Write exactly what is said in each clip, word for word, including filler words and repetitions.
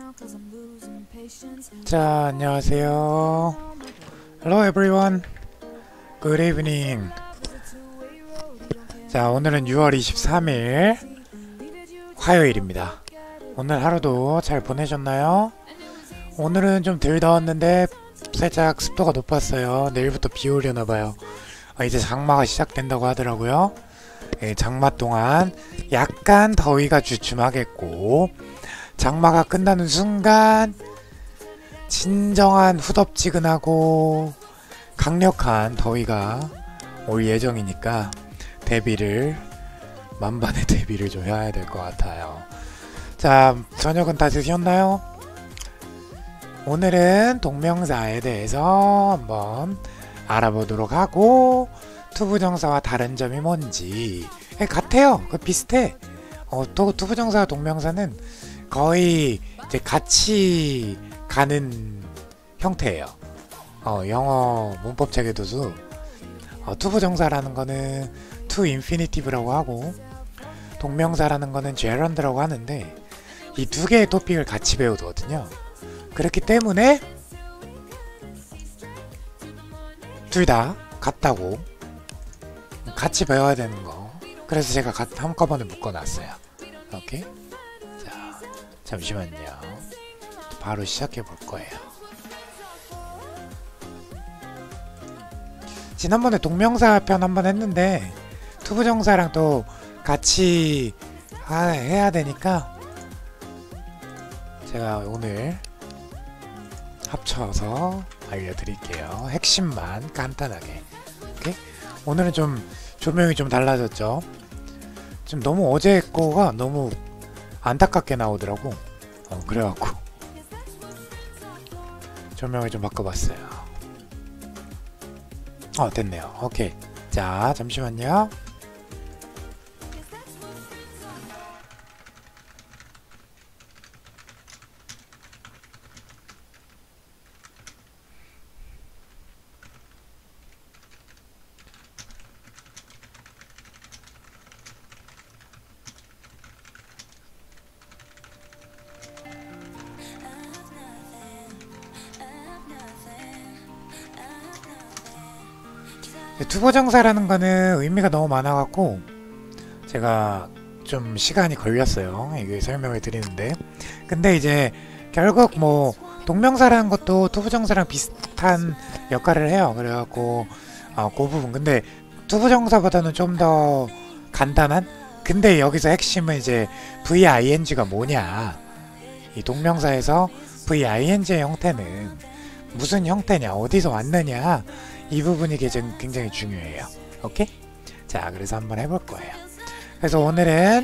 자, 안녕하세요. Hello everyone. Good evening. 자, 오늘은 유월 이십삼일 화요일입니다. 오늘 하루도 잘 보내셨나요? 오늘은 좀 덜 더웠는데 살짝 습도가 높았어요. 내일부터 비 오려나봐요. 아, 이제 장마가 시작된다고 하더라고요. 예, 장마 동안 약간 더위가 주춤하겠고, 장마가 끝나는 순간 진정한 후덥지근하고 강력한 더위가 올 예정이니까 대비를, 만반의 대비를 좀 해야 될 것 같아요. 자, 저녁은 다 드셨나요? 오늘은 동명사에 대해서 한번 알아보도록 하고, 투부정사와 다른 점이 뭔지. 예, 같아요. 그 비슷해. 어, 또 투부정사와 동명사는 거의 이제 같이 가는 형태예요. 어, 영어 문법 체계도수 어, 투부정사라는 거는 to infinitive라고 하고, 동명사라는 거는 gerund라고 하는데, 이 두 개의 토픽을 같이 배우거든요. 그렇기 때문에 둘 다 같다고, 같이 배워야 되는 거. 그래서 제가 한꺼번에 묶어놨어요. 오케이? 자, 잠시만요. 바로 시작해 볼 거예요. 지난번에 동명사 편 한번 했는데 투부정사랑 또 같이 하, 해야 되니까 제가 오늘 합쳐서 알려드릴게요. 핵심만 간단하게. 오케이? 오늘은 좀 조명이 좀 달라졌죠. 지금 너무 어제 거가 너무 안타깝게 나오더라고. 어, 그래갖고 조명을 좀 바꿔봤어요. 어, 됐네요. 오케이. 자, 잠시만요. 투부정사라는 거는 의미가 너무 많아갖고 제가 좀 시간이 걸렸어요. 이게 설명을 드리는데, 근데 이제 결국 뭐 동명사라는 것도 투부정사랑 비슷한 역할을 해요. 그래갖고 어, 그 부분, 근데 투부정사보다는 좀 더 간단한, 근데 여기서 핵심은 이제 브이아이엔지가 뭐냐, 이 동명사에서 브이아이엔지의 형태는 무슨 형태냐, 어디서 왔느냐, 이 부분이 굉장히 중요해요. 오케이? 자, 그래서 한번 해볼 거예요. 그래서 오늘은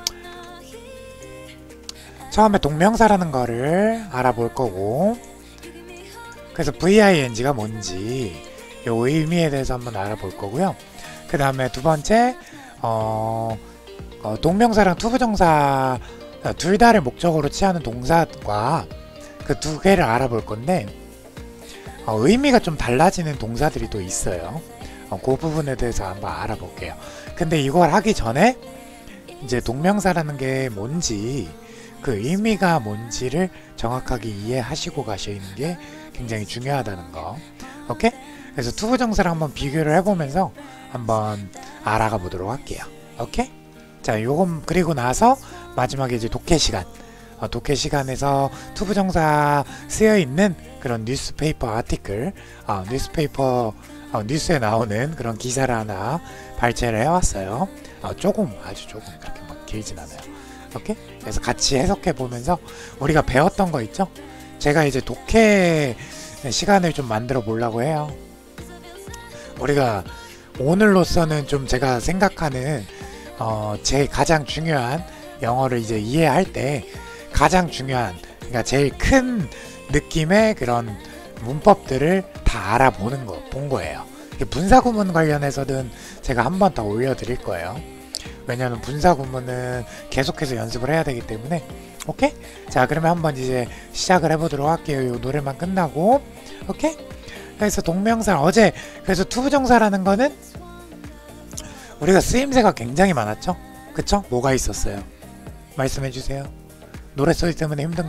처음에 동명사라는 거를 알아볼 거고, 그래서 브이아이엔지가 뭔지 요 의미에 대해서 한번 알아볼 거고요. 그 다음에 두 번째, 어, 어, 동명사랑 투부정사 둘 다를 목적으로 취하는 동사과 그 두 개를 알아볼 건데, 어, 의미가 좀 달라지는 동사들이 또 있어요. 어, 그 부분에 대해서 한번 알아볼게요. 근데 이걸 하기 전에 이제 동명사라는 게 뭔지, 그 의미가 뭔지를 정확하게 이해하시고 가시는 게 굉장히 중요하다는 거. 오케이? 그래서 투부정사를 한번 비교를 해보면서 한번 알아가 보도록 할게요. 오케이? 자, 요건 그리고 나서 마지막에 이제 독해 시간. 어, 독해 시간에서 투부정사 쓰여있는 그런 뉴스페이퍼 아티클, 어, 뉴스페이퍼, 어, 뉴스에 나오는 그런 기사를 하나 발췌를 해왔어요. 어, 조금, 아주 조금, 그렇게 막 길진 않아요. 오케이? 그래서 같이 해석해 보면서 우리가 배웠던 거 있죠? 제가 이제 독해 시간을 좀 만들어 보려고 해요. 우리가 오늘로서는 좀 제가 생각하는 어, 제 가장 중요한 영어를 이제 이해할 때 가장 중요한, 그러니까 제일 큰 느낌의 그런 문법들을 다 알아보는 거, 본 거예요. 분사구문 관련해서는 제가 한 번 더 올려드릴 거예요. 왜냐하면 분사구문은 계속해서 연습을 해야 되기 때문에. 오케이? 자, 그러면 한번 이제 시작을 해보도록 할게요. 이 노래만 끝나고. 오케이? 그래서 동명사, 어제 그래서 투부정사라는 거는 우리가 쓰임새가 굉장히 많았죠? 그쵸? 뭐가 있었어요? 말씀해주세요. 노래 소리 때문에 힘든가요?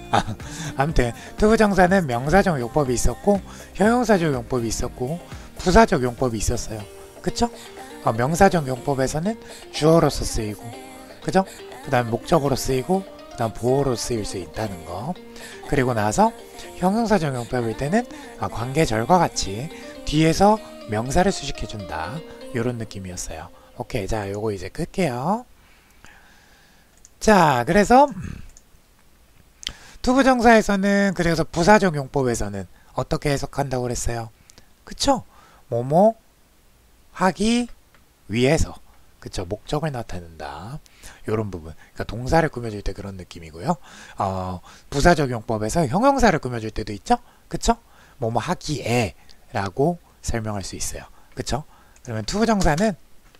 아, 아무튼 투부정사는 명사적 용법이 있었고 형용사적 용법이 있었고 부사적 용법이 있었어요. 그쵸? 어, 명사적 용법에서는 주어로서 쓰이고, 그죠? 그 다음 목적으로 쓰이고, 그 다음 보어로 쓰일 수 있다는 거. 그리고 나서 형용사적 용법일 때는 아, 관계절과 같이 뒤에서 명사를 수식해준다, 요런 느낌이었어요. 오케이, 자 요거 이제 끌게요. 자, 그래서 투부정사에서는, 그래서 부사적 용법에서는 어떻게 해석한다고 그랬어요? 그쵸? 뭐뭐 하기 위해서, 그쵸? 목적을 나타낸다, 요런 부분. 그러니까 동사를 꾸며줄 때 그런 느낌이고요. 어, 부사적 용법에서 형용사를 꾸며줄 때도 있죠? 그쵸? 뭐뭐 하기에 라고 설명할 수 있어요. 그쵸? 그러면 투부정사는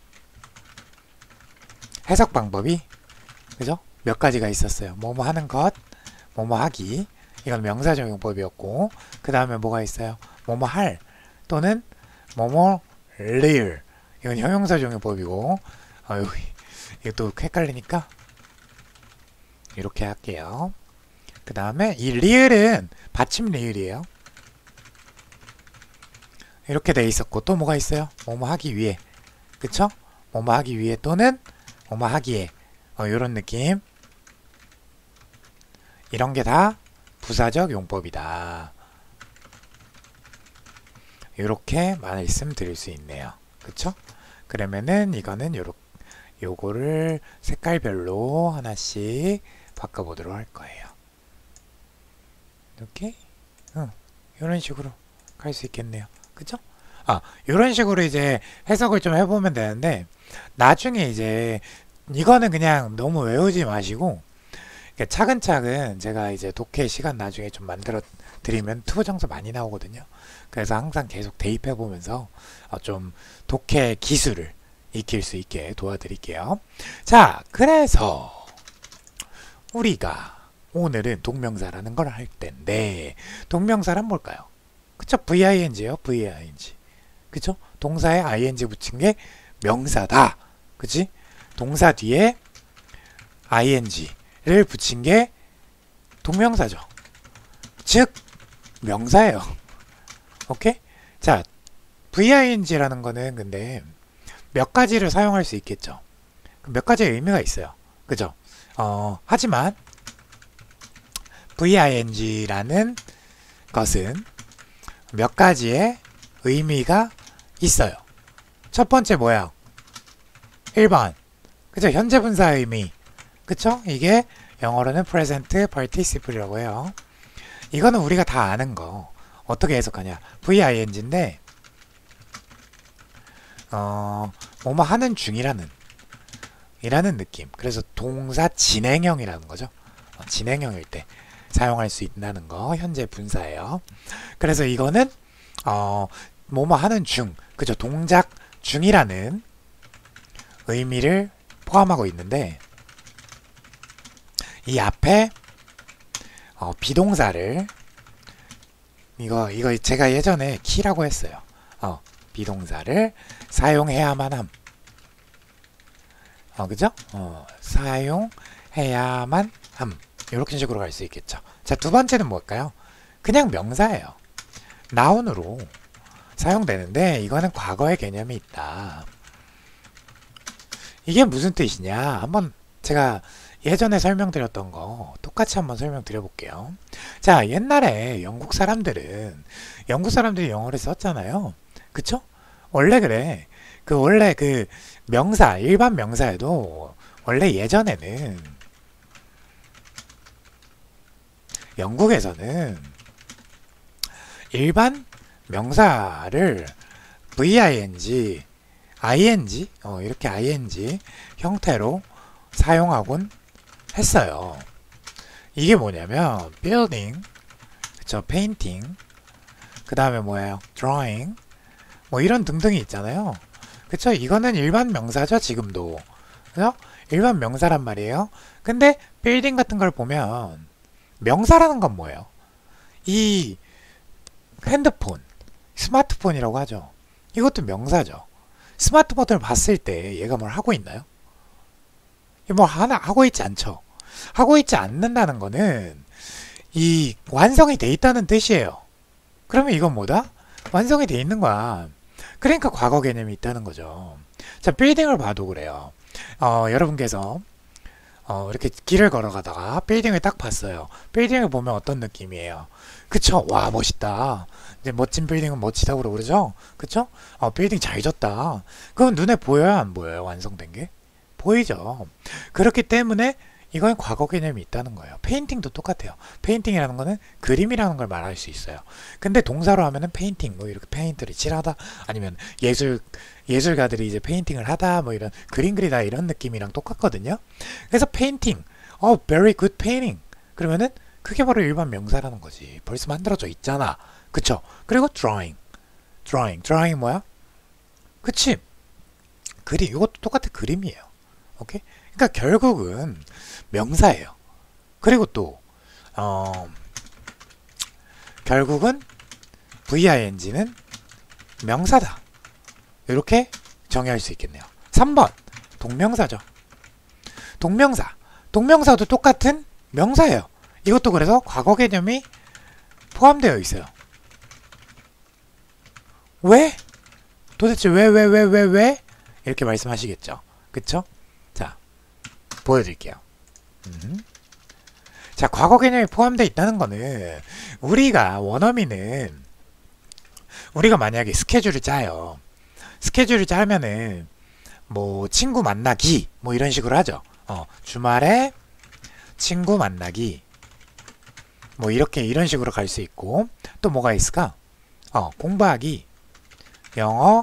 해석 방법이, 그죠? 몇 가지가 있었어요. 뭐뭐 하는 것, 뭐뭐 하기, 이건 명사적 용법이었고, 그 다음에 뭐가 있어요? 뭐뭐 할 또는 뭐뭐 릴, 이건 형용사적 용법이고, 어, 이거 또 헷갈리니까 이렇게 할게요. 그 다음에 이 리을은 받침 리을이에요. 이렇게 돼 있었고, 또 뭐가 있어요? 뭐뭐 하기 위해, 그쵸? 뭐뭐 하기 위해 또는 뭐뭐 하기에, 어, 요런 느낌. 이런 게 다 부사적 용법이다, 요렇게 말씀드릴 수 있네요. 그쵸? 그러면은 이거는 요렇게, 요거를 색깔별로 하나씩 바꿔보도록 할 거예요. 이렇게, 응, 요런 식으로 갈 수 있겠네요. 그쵸? 아, 요런 식으로 이제 해석을 좀 해보면 되는데, 나중에 이제 이거는 그냥 너무 외우지 마시고 차근차근 제가 이제 독해 시간 나중에 좀 만들어 드리면 투부정사 많이 나오거든요. 그래서 항상 계속 대입해 보면서 좀 독해 기술을 익힐 수 있게 도와드릴게요. 자, 그래서 우리가 오늘은 동명사라는 걸 할 텐데, 동명사란 뭘까요? 그쵸? 브이아이엔지요. 브이아이엔지. 그쵸? 동사에 아이엔지 붙인 게 명사다. 그치? 동사 뒤에 아이엔지를 붙인 게 동명사죠. 즉 명사예요. 오케이? 자, 브이아이엔지라는 거는 근데 몇 가지를 사용할 수 있겠죠. 몇 가지의 의미가 있어요. 그죠? 어, 하지만 브이아이엔지라는 것은 몇 가지의 의미가 있어요. 첫 번째 뭐야? 일 번, 그죠? 현재 분사의 의미. 그쵸? 이게 영어로는 present participle이라고 해요. 이거는 우리가 다 아는 거. 어떻게 해석하냐? 브이아이엔지인데 어, 뭐뭐 하는 중이라는 이라는 느낌. 그래서 동사 진행형이라는 거죠. 어, 진행형일 때 사용할 수 있다는 거. 현재 분사예요. 그래서 이거는 어, 뭐뭐 하는 중, 그죠? 동작 중이라는 의미를 포함하고 있는데, 이 앞에 어, 비동사를, 이거 이거 제가 예전에 키라고 했어요. 어, 비동사를 사용해야만 함. 어, 그죠? 어, 사용해야만 함. 이렇게 식으로 갈 수 있겠죠. 자, 두 번째는 뭘까요? 그냥 명사예요. 나운으로 사용되는데 이거는 과거의 개념이 있다. 이게 무슨 뜻이냐? 한번 제가 예전에 설명드렸던 거 똑같이 한번 설명드려볼게요. 자, 옛날에 영국 사람들은 영국 사람들이 영어를 썼잖아요. 그쵸? 원래 그래. 그 원래 그 명사, 일반 명사에도 원래 예전에는 영국에서는 일반 명사를 브이아이엔지, 아이엔지, 어, 이렇게 아이엔지 형태로 사용하곤 했어요. 이게 뭐냐면 building, 그쵸, painting, 그 다음에 뭐예요? drawing, 뭐 이런 등등이 있잖아요. 그쵸? 이거는 일반 명사죠, 지금도. 그죠? 일반 명사란 말이에요. 근데 building 같은 걸 보면 명사라는 건 뭐예요? 이 핸드폰, 스마트폰이라고 하죠. 이것도 명사죠. 스마트폰을 봤을 때 얘가 뭘 하고 있나요? 뭐 하나 하고 있지 않죠. 하고 있지 않는다는 거는 이 완성이 돼 있다는 뜻이에요. 그러면 이건 뭐다? 완성이 돼 있는 거야. 그러니까 과거 개념이 있다는 거죠. 자, 빌딩을 봐도 그래요. 어, 여러분께서 어, 이렇게 길을 걸어가다가 빌딩을 딱 봤어요. 빌딩을 보면 어떤 느낌이에요? 그쵸? 와, 멋있다. 이제 멋진 빌딩은 멋지다고 그러죠? 그쵸? 어, 빌딩 잘 졌다. 그건 눈에 보여요, 안 보여요? 완성된 게? 보이죠? 그렇기 때문에 이건 과거 개념이 있다는 거예요. 페인팅도 똑같아요. 페인팅이라는 거는 그림이라는 걸 말할 수 있어요. 근데 동사로 하면은 페인팅, 뭐 이렇게 페인트를 칠하다, 아니면 예술, 예술가들이 이제 페인팅을 하다, 뭐 이런 그림 그리다 이런 느낌이랑 똑같거든요. 그래서 페인팅, 어, very good painting. 그러면은 그게 바로 일반 명사라는 거지. 벌써 만들어져 있잖아. 그쵸? 그리고 drawing, drawing, drawing 뭐야? 그치? 그림, 이것도 똑같은 그림이에요. 오케이? 그러니까 결국은 명사예요. 그리고 또 어, 결국은 브이아이엔지는 명사다. 이렇게 정의할 수 있겠네요. 삼 번 동명사죠. 동명사. 동명사도 똑같은 명사예요. 이것도 그래서 과거 개념이 포함되어 있어요. 왜? 도대체 왜, 왜, 왜, 왜, 왜? 이렇게 말씀하시겠죠. 그쵸? 자, 보여드릴게요. 음. 자, 과거 개념이 포함되어 있다는 거는 우리가 원어민은 우리가 만약에 스케줄을 짜요. 스케줄을 짜면은 뭐 친구 만나기 뭐 이런 식으로 하죠. 어, 주말에 친구 만나기 뭐 이렇게 이런 식으로 갈 수 있고, 또 뭐가 있을까? 어, 공부하기, 영어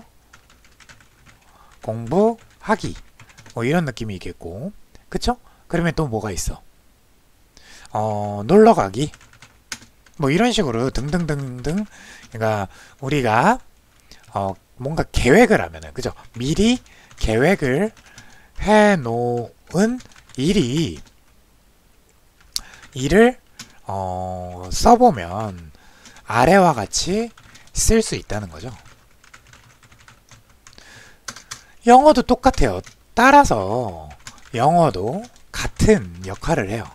공부하기 뭐 이런 느낌이 있겠고, 그쵸? 그러면 또 뭐가 있어? 어, 놀러가기 뭐 이런 식으로 등등등등. 그러니까 우리가 어, 뭔가 계획을 하면은, 그죠? 미리 계획을 해놓은 일이 일을 어, 써보면 아래와 같이 쓸 수 있다는 거죠. 영어도 똑같아요. 따라서 영어도 같은 역할을 해요.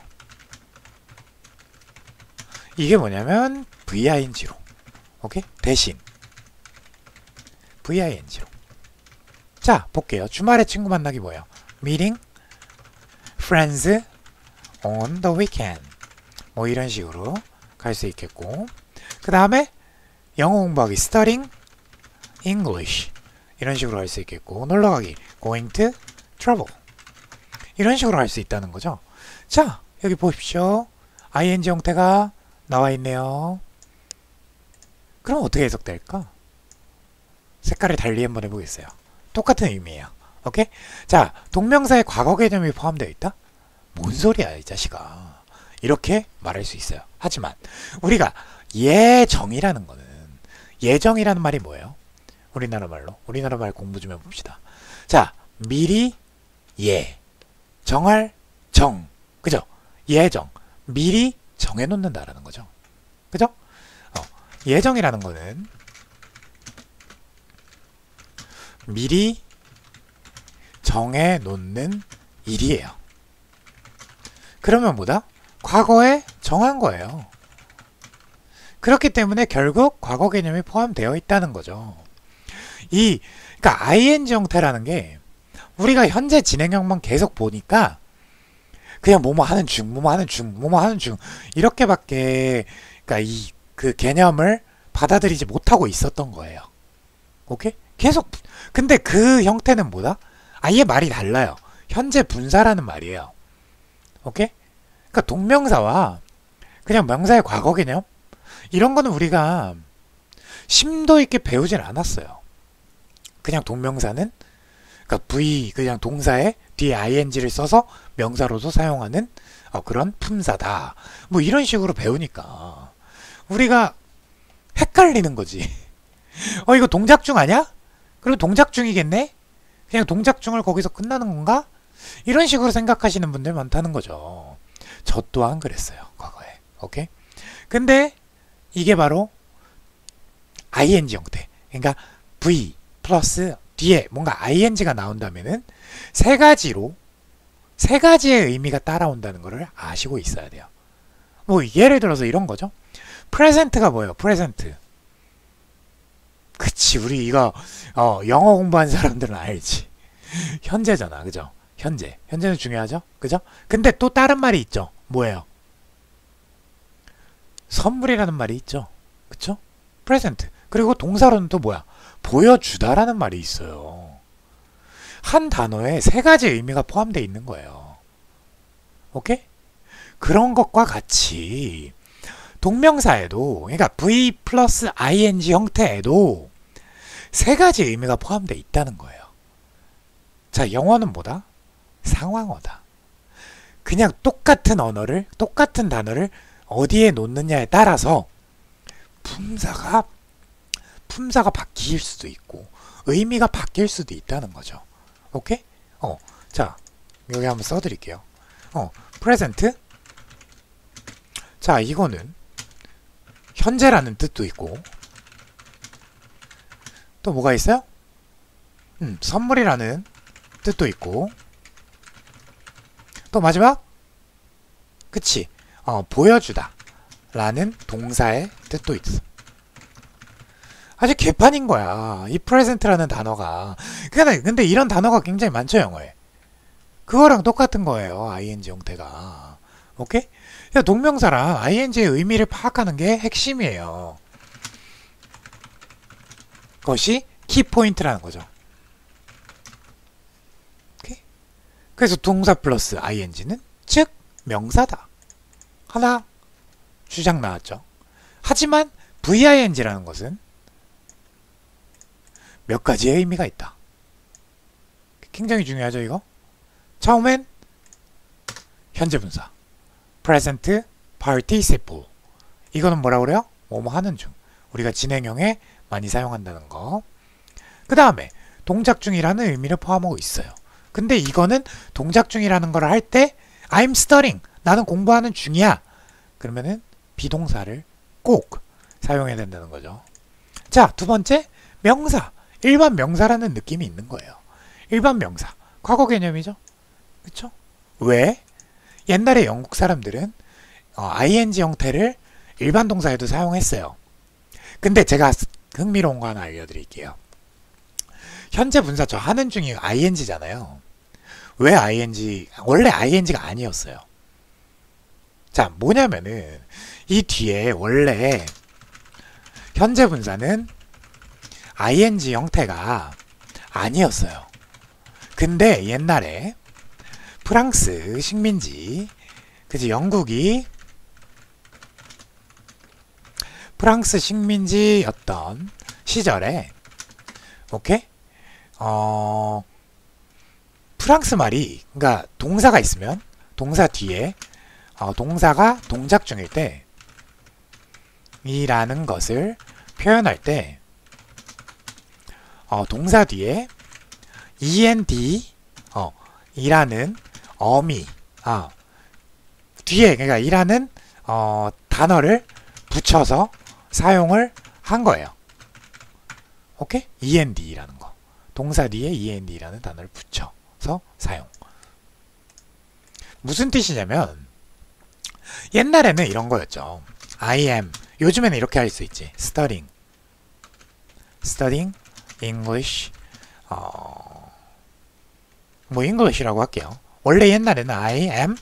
이게 뭐냐면 브이아이엔지로, 오케이? 대신 브이아이엔지로. 자, 볼게요. 주말에 친구 만나기 뭐예요? Meeting friends on the weekend. 뭐 이런 식으로 갈 수 있겠고, 그 다음에 영어 공부하기 studying English 이런 식으로 할 수 있겠고, 놀러가기 going to travel 이런 식으로 할 수 있다는 거죠. 자, 여기 보십시오. 아이엔지 형태가 나와 있네요. 그럼 어떻게 해석될까? 색깔을 달리 한번 해보겠어요. 똑같은 의미예요. 오케이? 자, 동명사의 과거 개념이 포함되어 있다? 뭔 소리야, 이 자식아. 이렇게 말할 수 있어요. 하지만 우리가 예정이라는 거는, 예정이라는 말이 뭐예요? 우리나라 말로, 우리나라 말 공부 좀 해봅시다. 자, 미리 예, 정할 정, 그죠? 예정, 미리 정해놓는다라는 거죠. 그죠? 어, 예정이라는 거는 미리 정해놓는 일이에요. 그러면 뭐다? 과거에 정한 거예요. 그렇기 때문에 결국 과거 개념이 포함되어 있다는 거죠. 이, 그러니까 아이엔지 형태라는 게 우리가 현재 진행형만 계속 보니까 그냥 뭐뭐 하는 중, 뭐뭐 하는 중, 뭐뭐 하는 중 이렇게밖에, 그러니까 이 그 개념을 받아들이지 못하고 있었던 거예요. 오케이? 계속. 근데 그 형태는 뭐다? 아예 말이 달라요. 현재 분사라는 말이에요. 오케이? 그러니까 동명사와 그냥 명사의 과거 개념 이런 거는 우리가 심도 있게 배우진 않았어요. 그냥 동명사는, 그러니까 V 그냥 동사에 뒤에 아이엔지를 써서 명사로도 사용하는 어, 그런 품사다. 뭐 이런 식으로 배우니까 우리가 헷갈리는 거지. 어, 이거 동작 중 아니야? 그리고 동작 중이겠네? 그냥 동작 중을 거기서 끝나는 건가? 이런 식으로 생각하시는 분들 많다는 거죠. 저 또한 그랬어요, 과거에. 오케이? 근데 이게 바로 아이엔지 형태. 그러니까 V 플러스 뒤에 뭔가 아이엔지가 나온다면은 세 가지로, 세 가지의 의미가 따라온다는 것을 아시고 있어야 돼요. 뭐 예를 들어서 이런 거죠. 프레젠트가 뭐예요? 프레젠트. 그치, 우리 이거 어, 영어 공부한 사람들은 알지. 현재잖아, 그죠? 현재. 현재는 중요하죠? 그죠? 근데 또 다른 말이 있죠. 뭐예요? 선물이라는 말이 있죠. 그쵸? 프레젠트. 그리고 동사로는 또 뭐야? 보여주다라는 말이 있어요. 한 단어에 세 가지 의미가 포함되어 있는 거예요. 오케이? 그런 것과 같이 동명사에도, 그러니까 V 플러스 ing 형태에도 세 가지 의미가 포함되어 있다는 거예요. 자, 영어는 뭐다? 상황어다. 그냥 똑같은 언어를, 똑같은 단어를 어디에 놓느냐에 따라서 품사가 품사가 바뀔 수도 있고 의미가 바뀔 수도 있다는 거죠. 오케이? 어, 자, 여기 한번 써드릴게요. 어, present. 자, 이거는 현재라는 뜻도 있고 또 뭐가 있어요? 음, 선물이라는 뜻도 있고 또 마지막? 그치? 어, 보여주다 라는 동사의 뜻도 있어. 아주 개판인 거야. 이 present라는 단어가. 근데, 근데 이런 단어가 굉장히 많죠, 영어에. 그거랑 똑같은 거예요, ing 형태가. 오케이? 동명사랑 ing의 의미를 파악하는 게 핵심이에요. 그것이 키포인트라는 거죠. 오케이? 그래서 동사 플러스 ing는 즉 명사다. 하나 주장 나왔죠. 하지만 ving라는 것은 몇 가지의 의미가 있다. 굉장히 중요하죠, 이거? 처음엔 현재 분사 present participle. 이거는 뭐라고 그래요? 뭐뭐 하는 중. 우리가 진행형에 많이 사용한다는 거. 그 다음에 동작 중이라는 의미를 포함하고 있어요. 근데 이거는 동작 중이라는 걸 할 때 I'm studying. 나는 공부하는 중이야. 그러면은 비동사를 꼭 사용해야 된다는 거죠. 자, 두 번째, 명사. 일반 명사라는 느낌이 있는 거예요. 일반 명사. 과거 개념이죠. 그쵸? 왜? 옛날에 영국 사람들은 어, ing 형태를 일반 동사에도 사용했어요. 근데 제가 흥미로운 거 하나 알려드릴게요. 현재 분사 저 하는 중이 ing잖아요. 왜 ing? 원래 ing가 아니었어요. 자, 뭐냐면은 이 뒤에 원래 현재 분사는 ing 형태가 아니었어요. 근데 옛날에 프랑스 식민지, 그지, 영국이 프랑스 식민지였던 시절에, 오케이? 어, 프랑스 말이, 그러니까 동사가 있으면 동사 뒤에 어, 동사가 동작 중일 때 이라는 것을 표현할 때 어, 동사 뒤에 end 어, 이라는 어미 아, 뒤에 그러니까 이라는 어, 단어를 붙여서 사용을 한 거예요. 오케이? end라는 거. 동사 뒤에 end라는 단어를 붙여서 사용. 무슨 뜻이냐면 옛날에는 이런 거였죠. I am. 요즘에는 이렇게 할 수 있지. studying. studying English. 어, 뭐 English라고 할게요. 원래 옛날에는 I am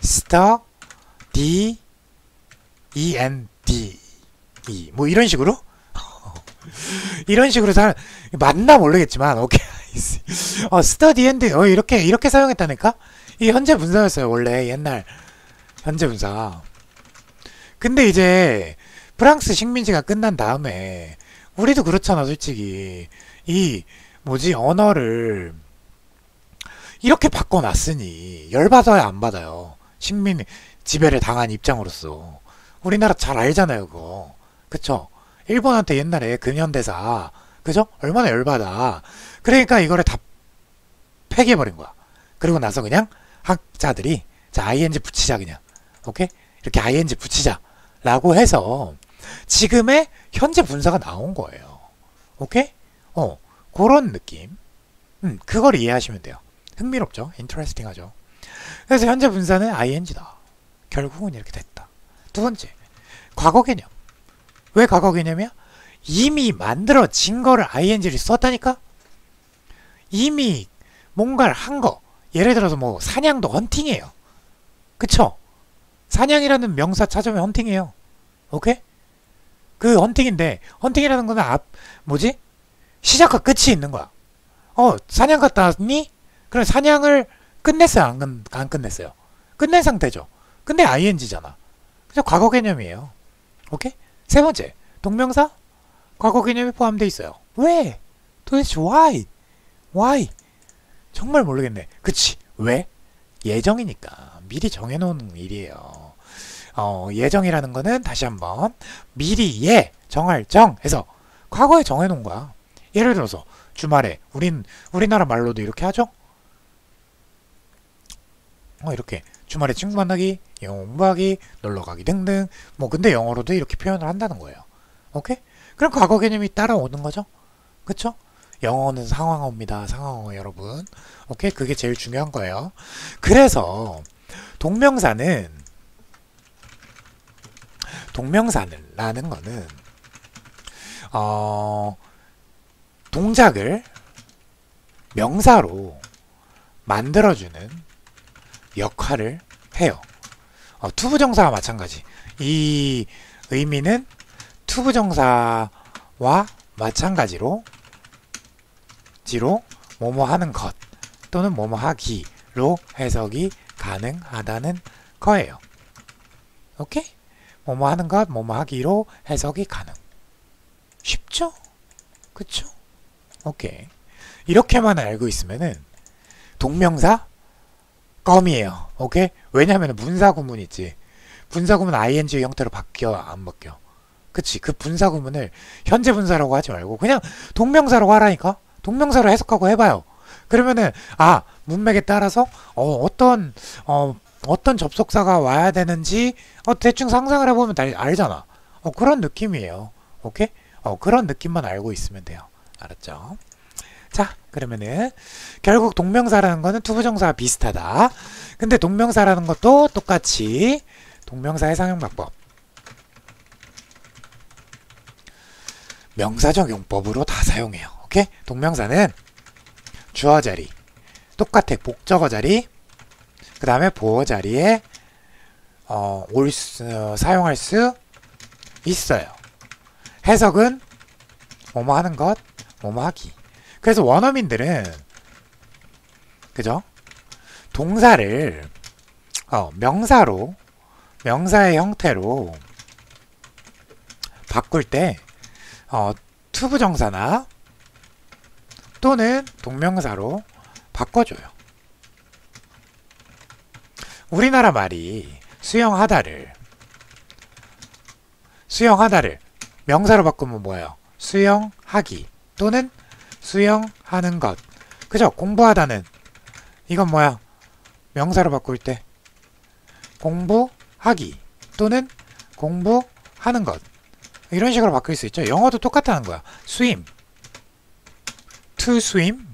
study E-N-D E 뭐 이런 식으로 이런 식으로 잘 맞나 모르겠지만 오케이. 어, study and 어, 이렇게 이렇게 사용했다니까? 이게 현재 분사였어요. 원래 옛날 현재 분사. 근데 이제 프랑스 식민지가 끝난 다음에 우리도 그렇잖아, 솔직히. 이 뭐지 언어를 이렇게 바꿔놨으니 열받아야 안 받아요. 식민 지배를 당한 입장으로서. 우리나라 잘 알잖아요, 그거. 그쵸? 일본한테 옛날에 근현대사, 그죠? 얼마나 열받아. 그러니까 이거를 다 폐기해버린 거야. 그리고 나서 그냥 학자들이 자 ing 붙이자 그냥. 오케이? 이렇게 ing 붙이자 라고 해서 지금의 현재 분사가 나온 거예요. 오케이? 어, 그런 느낌. 음, 그걸 이해하시면 돼요. 흥미롭죠? 인터레스팅 하죠. 그래서 현재 분사는 ing다. 결국은 이렇게 됐다. 두 번째, 과거 개념. 왜 과거 개념이야? 이미 만들어진 거를 아이엔지를 썼다니까? 이미 뭔가를 한 거. 예를 들어서 뭐 사냥도 헌팅이에요. 그쵸? 사냥이라는 명사 찾으면 헌팅이에요. 오케이? 그 헌팅인데 헌팅이라는 거는 앞 뭐지? 시작과 끝이 있는 거야. 어 사냥 갔다 왔니? 그럼 사냥을 끝냈어요? 안, 끝, 안 끝냈어요? 끝낸 상태죠. 근데 아이엔지잖아. 그래서 과거 개념이에요. 오케이? 세 번째, 동명사? 과거 개념이 포함되어 있어요. 왜? 도대체 why? why? 정말 모르겠네. 그치? 왜? 예정이니까. 미리 정해놓은 일이에요. 어, 예정이라는 거는 다시 한번 미리 예, 정할 정 해서 과거에 정해놓은 거야. 예를 들어서 주말에 우린 우리나라 말로도 이렇게 하죠? 어, 이렇게 주말에 친구 만나기, 영어 공부하기, 놀러가기 등등. 뭐 근데 영어로도 이렇게 표현을 한다는 거예요. 오케이? 그럼 과거 개념이 따라오는 거죠? 그쵸? 영어는 상황어입니다. 상황어 여러분. 오케이? 그게 제일 중요한 거예요. 그래서 동명사는 동명사라는 거는 어 동작을 명사로 만들어주는 역할을 해요. 어, 투부정사와 마찬가지. 이 의미는 투부정사와 마찬가지로 지로 뭐뭐 하는 것 또는 뭐뭐 하기로 해석이 가능하다는 거예요. 오케이? 뭐뭐 하는 것, 뭐뭐 하기로 해석이 가능. 쉽죠? 그쵸? 오케이. 이렇게만 알고 있으면은 동명사 껌이에요. 오케이? 왜냐면 분사구문 있지. 분사구문 아이엔지 형태로 바뀌어 안 바뀌어? 그치? 그 분사구문을 현재 분사라고 하지 말고 그냥 동명사라고 하라니까? 동명사로 해석하고 해봐요. 그러면은 아 문맥에 따라서 어, 어떤 어, 어떤 접속사가 와야 되는지 어, 대충 상상을 해보면 다 알잖아. 어, 그런 느낌이에요. 오케이? 어, 그런 느낌만 알고 있으면 돼요. 알았죠? 자, 그러면은 결국 동명사라는 거는 투부정사와 비슷하다. 근데 동명사라는 것도 똑같이 동명사의 사용방법 명사적 용법으로 다 사용해요. 오케이? 동명사는 주어 자리 똑같아. 목적어 자리 그 다음에 보어 자리에 어, 올 수, 어, 사용할 수 있어요. 해석은 뭐뭐 하는 것, 뭐뭐 하기. 그래서 원어민들은 그죠? 동사를 어, 명사로 명사의 형태로 바꿀 때 어, 투부정사나 또는 동명사로 바꿔줘요. 우리나라 말이 수영하다를 수영하다를 명사로 바꾸면 뭐예요? 수영하기 또는 수영하는 것. 그죠? 공부하다는 이건 뭐야? 명사로 바꿀 때 공부하기 또는 공부하는 것. 이런 식으로 바뀔 수 있죠. 영어도 똑같다는 거야. swim, to swim,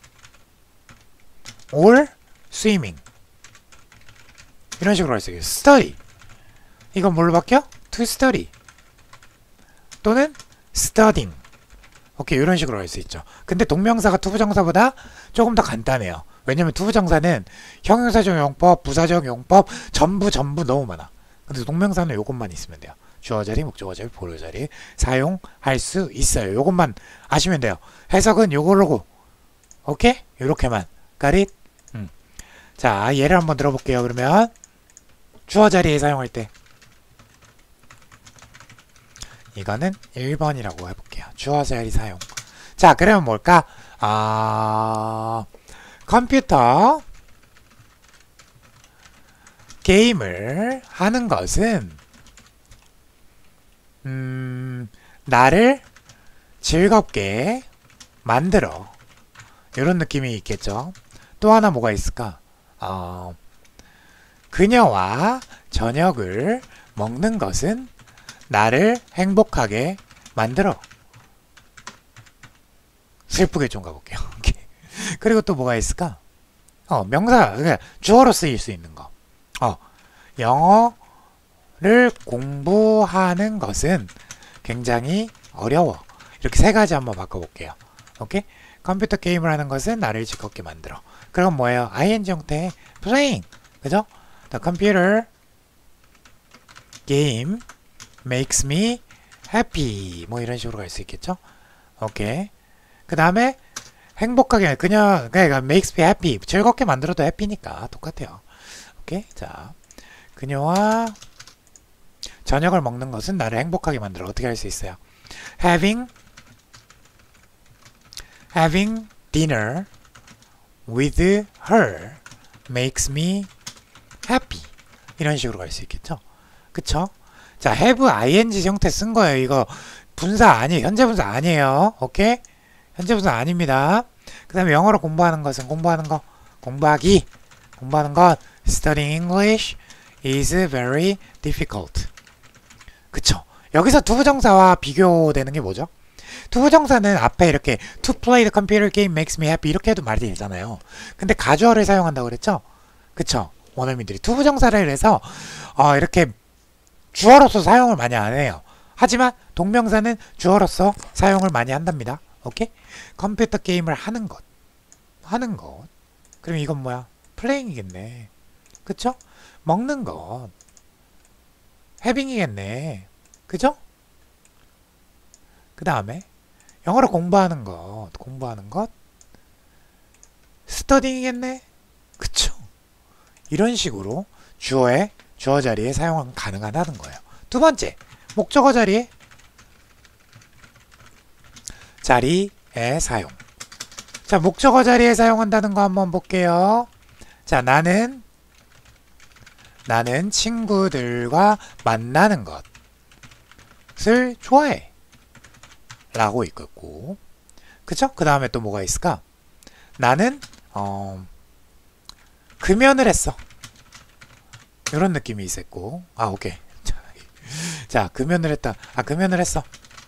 or swimming. 이런 식으로 할 수 있어요. study. 이건 뭘로 바뀌어? to study. 또는 studying. 오케이, 이런 식으로 할 수 있죠. 근데 동명사가 투부정사보다 조금 더 간단해요. 왜냐면 투부정사는 형용사적 용법, 부사적 용법 전부 전부 너무 많아. 근데 동명사는 요것만 있으면 돼요. 주어 자리, 목적어 자리, 보호 자리 사용할 수 있어요. 요것만 아시면 돼요. 해석은 요거로고. 오케이? 요렇게만. 가릿? 음. 자, 예를 한번 들어볼게요. 그러면 주어 자리에 사용할 때 이거는 일 번이라고 해볼게요. 주어 자리 사용. 자, 그러면 뭘까? 아, 컴퓨터 게임을 하는 것은 음, 나를 즐겁게 만들어. 이런 느낌이 있겠죠. 또 하나 뭐가 있을까? 어, 그녀와 저녁을 먹는 것은 나를 행복하게 만들어. 슬프게 좀 가볼게요. 그리고 또 뭐가 있을까? 어, 명사, 그러니까 주어로 쓰일 수 있는 거. 어, 영어 컴퓨터를 공부하는 것은 굉장히 어려워. 이렇게 세 가지 한번 바꿔볼게요. 오케이? 컴퓨터 게임을 하는 것은 나를 즐겁게 만들어. 그럼 뭐예요? 아이엔지 형태의 playing. 그죠? The computer game makes me happy. 뭐 이런 식으로 갈 수 있겠죠? 오케이. 그 다음에 행복하게 그냥 그러니까 makes me happy. 즐겁게 만들어도 해피니까 똑같아요. 오케이. 자, 그녀와 저녁을 먹는 것은 나를 행복하게 만들어. 어떻게 할 수 있어요? Having Having dinner with her makes me happy. 이런 식으로 갈 수 있겠죠? 그쵸? 자, have ing 형태 쓴 거예요. 이거 분사 아니에요. 현재 분사 아니에요. 오케이? 현재 분사 아닙니다. 그 다음에 영어로 공부하는 것은 공부하는 거 공부하기 공부하는 것 Studying English is very difficult. 그쵸? 여기서 투부정사와 비교되는 게 뭐죠? 투부정사는 앞에 이렇게 To play the computer game makes me happy 이렇게 해도 말이 되잖아요. 근데 가주어를 사용한다고 그랬죠? 그쵸? 원어민들이 투부정사를 해서 어, 이렇게 주어로서 사용을 많이 안 해요. 하지만 동명사는 주어로서 사용을 많이 한답니다. 오케이? 컴퓨터 게임을 하는 것 하는 것 그럼 이건 뭐야? 플레잉이겠네. 그쵸? 먹는 것 해빙이겠네. 그죠? 그 다음에 영어로 공부하는 것 공부하는 것 스터딩이겠네. 그쵸? 이런 식으로 주어에 주어 자리에 사용 가능하다는 거예요. 두 번째 목적어 자리에 자리에 사용. 자, 목적어 자리에 사용한다는 거 한번 볼게요. 자, 나는 나는 친구들과 만나는 것을 좋아해 라고 있겠고, 그쵸? 그 다음에 또 뭐가 있을까? 나는 어, 금연을 했어. 이런 느낌이 있었고, 아 오케이. 자, 금연을 했다. 아 금연을 했어.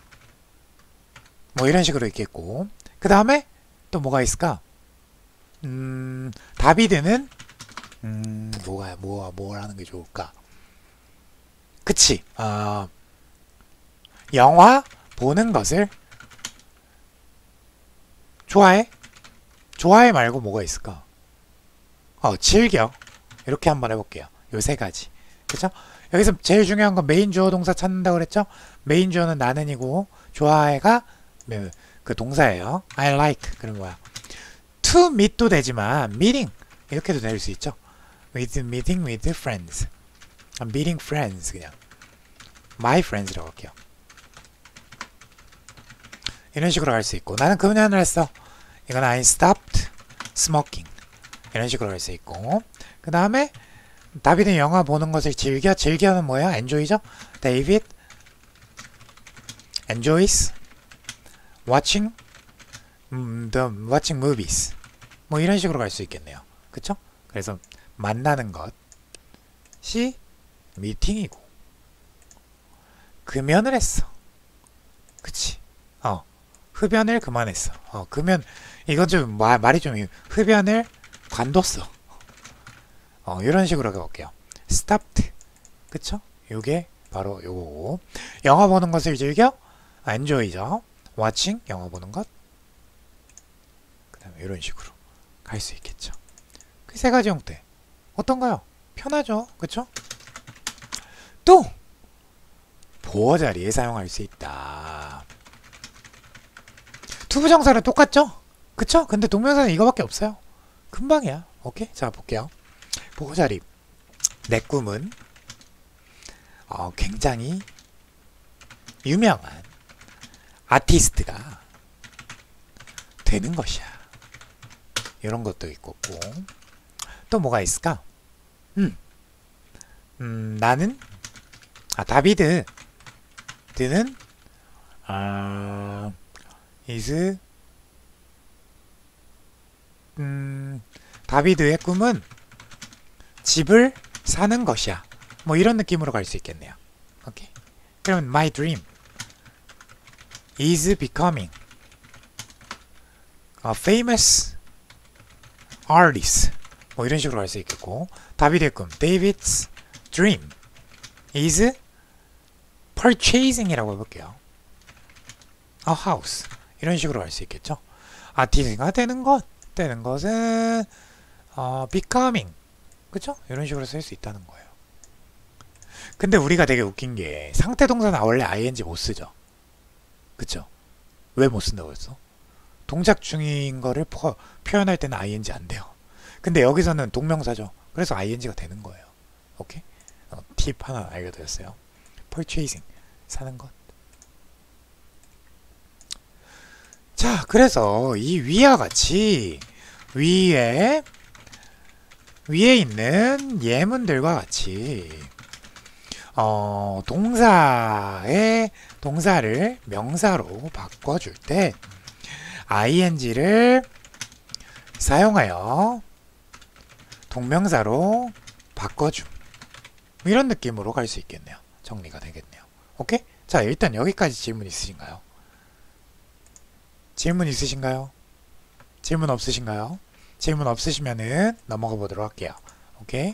뭐 이런 식으로 있겠고, 그 다음에 또 뭐가 있을까? 음, 다비드는 음, 뭐가 뭐가 뭘 하는 게 좋을까? 그치? 어, 영화 보는 것을 좋아해? 좋아해 말고 뭐가 있을까? 어, 즐겨. 이렇게 한번 해볼게요. 요 세 가지. 그쵸? 여기서 제일 중요한 건 메인 주어 동사 찾는다고 그랬죠? 메인 주어는 나는이고, 좋아해가 그 동사예요. I like. 그런 거야. To meet도 되지만, meeting. 이렇게도 될 수 있죠? with meeting with friends. meeting friends. 그냥. my friends라고 할게요. 이런 식으로 할 수 있고, 나는 금연을 했어. 이건 I stopped smoking. 이런 식으로 할 수 있고, 그 다음에 다비드는 영화 보는 것을 즐겨. 즐겨는 뭐예요? enjoy죠? David enjoys watching 음, the watching movies. 뭐 이런 식으로 갈 수 있겠네요. 그쵸? 그래서 만나는 것이 미팅이고, 금연을 했어. 그치? 어, 흡연을 그만했어. 어, 금연 이건 좀 마, 말이 좀 흡연을 관뒀어. 어, 이런 식으로 가볼게요. stopped. 그쵸? 요게 바로 요거고, 영화 보는 것을 즐겨? enjoy죠. watching, 영화 보는 것. 그 다음에 이런 식으로 갈 수 있겠죠. 그 세 가지 형태 어떤가요? 편하죠. 그쵸? 또 보어 자리에 사용할 수 있다. 투부정사는 똑같죠? 그쵸? 근데 동명사는 이거밖에 없어요. 금방이야. 오케이? 자, 볼게요. 보어 자리. 내 꿈은 어, 굉장히 유명한 아티스트가 되는 것이야. 이런 것도 있고, 또 뭐가 있을까? 음, 음 나는 아 다비드 드는 아 is 음 다비드의 꿈은 집을 사는 것이야. 뭐 이런 느낌으로 갈 수 있겠네요. 오케이. 그러면 my dream is becoming a famous artist. 뭐 이런 식으로 할 수 있겠고, 다비드의 꿈, David's dream is purchasing이라고 해볼게요. a house. 이런 식으로 할 수 있겠죠. 아티스가 되는 것, 되는 것은 어, becoming. 그쵸? 이런 식으로 쓸 수 있다는 거예요. 근데 우리가 되게 웃긴 게 상태 동사는 원래 아이엔지 못 쓰죠. 그쵸? 왜 못 쓴다고 했어? 동작 중인 거를 포, 표현할 때는 아이엔지 안 돼요. 근데 여기서는 동명사죠. 그래서 아이엔지가 되는 거예요. 오케이? 어, 팁 하나 알려드렸어요. purchasing. 사는 것. 자, 그래서 이 위와 같이 위에 위에 있는 예문들과 같이 어, 동사의 동사를 명사로 바꿔줄 때 아이엔지를 사용하여 동명사로 바꿔줌. 이런 느낌으로 갈 수 있겠네요. 정리가 되겠네요. 오케이? 자, 일단 여기까지 질문 있으신가요? 질문 있으신가요? 질문 없으신가요? 질문 없으시면은 넘어가 보도록 할게요. 오케이?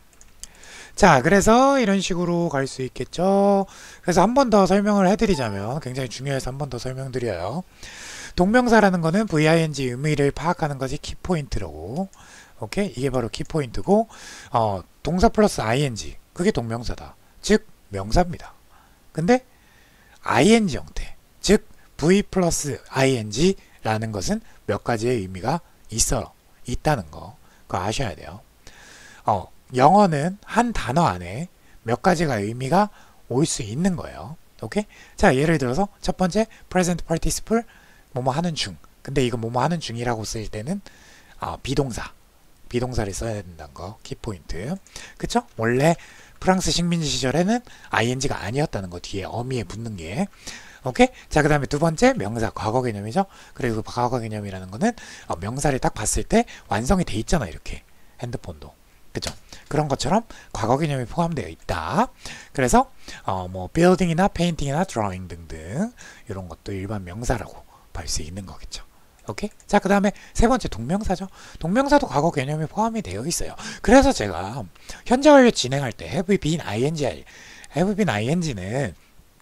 자, 그래서 이런 식으로 갈 수 있겠죠. 그래서 한 번 더 설명을 해드리자면, 굉장히 중요해서 한 번 더 설명드려요. 동명사라는 거는 브이아이엔지 의미를 파악하는 것이 키포인트라고. 오케이? 이게 바로 키포인트고, 어, 동사 플러스 아이엔지. 그게 동명사다. 즉, 명사입니다. 근데, 아이엔지 형태. 즉, V 플러스 아이엔지라는 것은 몇 가지의 의미가 있어. 있다는 거. 그거 아셔야 돼요. 어, 영어는 한 단어 안에 몇 가지가 의미가 올 수 있는 거예요. 오케이? 자, 예를 들어서 첫 번째 present participle 뭐뭐 하는 중. 근데 이거 뭐뭐 하는 중이라고 쓸 때는 어, 비동사. 비동사를 써야 된다는 거. 키포인트. 그쵸? 원래 프랑스 식민지 시절에는 아이엔지가 아니었다는 거. 뒤에 어미에 붙는 게. 오케이? 자, 그 다음에 두 번째 명사 과거 개념이죠. 그리고 과거 개념이라는 거는 어, 명사를 딱 봤을 때 완성이 돼 있잖아. 이렇게. 핸드폰도. 그죠? 그런 것처럼 과거 개념이 포함되어 있다. 그래서 어, 뭐 building이나 painting이나 drawing 등등 이런 것도 일반 명사라고 볼 수 있는 거겠죠. 오케이? 자, 그 다음에 세 번째 동명사죠. 동명사도 과거 개념이 포함이 되어 있어요. 그래서 제가 현재 완료 진행할 때 have been ing, have been ing는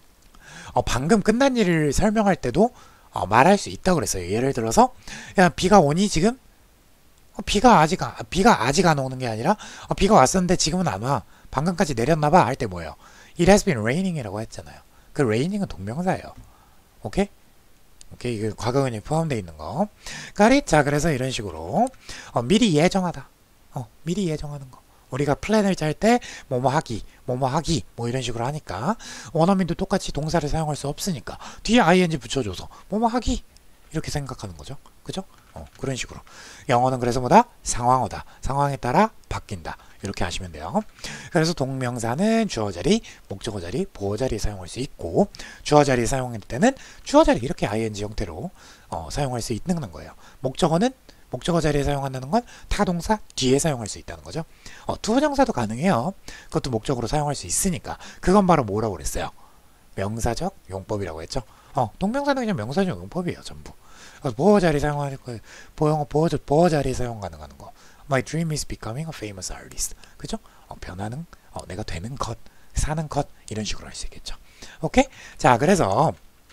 어, 방금 끝난 일을 설명할 때도 어, 말할 수 있다고 그랬어요. 예를 들어서 야, 비가 오니 지금? 어, 비가 아직 아, 비가 아직 안 오는 게 아니라 어, 비가 왔었는데 지금은 안 와. 방금까지 내렸나봐 할 때 뭐예요? It has been raining이라고 했잖아요. 그 raining은 동명사예요. 오케이? 오케이, 이거 과거 개념이 포함되어 있는 거. Got it? 자, 그래서 이런 식으로 어, 미리 예정하다. 어, 미리 예정하는 거. 우리가 플랜을 짤 때 뭐뭐 하기, 뭐뭐 하기 뭐 이런 식으로 하니까 원어민도 똑같이 동사를 사용할 수 없으니까 뒤에 아이엔지 붙여줘서 뭐뭐 하기 이렇게 생각하는 거죠. 그죠? 어, 그런 식으로. 영어는 그래서 뭐다? 상황어다. 상황에 따라 바뀐다. 이렇게 하시면 돼요. 그래서 동명사는 주어 자리, 목적어 자리, 보어 자리에 사용할 수 있고 주어 자리에 사용할 때는 주어 자리 이렇게 아이엔지 형태로 어, 사용할 수 있는 거예요. 목적어는 목적어 자리에 사용한다는 건 타동사 뒤에 사용할 수 있다는 거죠. 어, 투부정사도 가능해요. 그것도 목적으로 사용할 수 있으니까. 그건 바로 뭐라고 그랬어요? 명사적 용법이라고 했죠. 어, 동명사는 그냥 명사적 용법이에요. 전부. 어, 보어 자리 사용하는 거, 보어, 보어, 보어 자리에 사용 가능한 거. My dream is becoming a famous artist. 그죠? 어, 변하는, 어, 내가 되는 것, 사는 것 이런 식으로 할 수 있겠죠. 오케이? 자, 그래서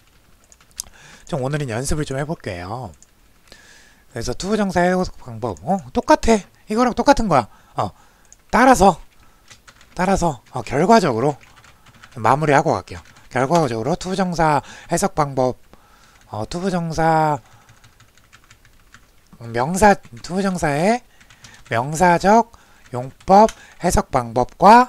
좀 오늘은 연습을 좀 해볼게요. 그래서 투부정사 해석 방법 어, 똑같아. 이거랑 똑같은 거야. 어, 따라서 따라서 어, 결과적으로 마무리하고 갈게요. 결과적으로 투부정사 해석 방법 어, 투부정사 명사 투부정사의 명사적 용법 해석 방법과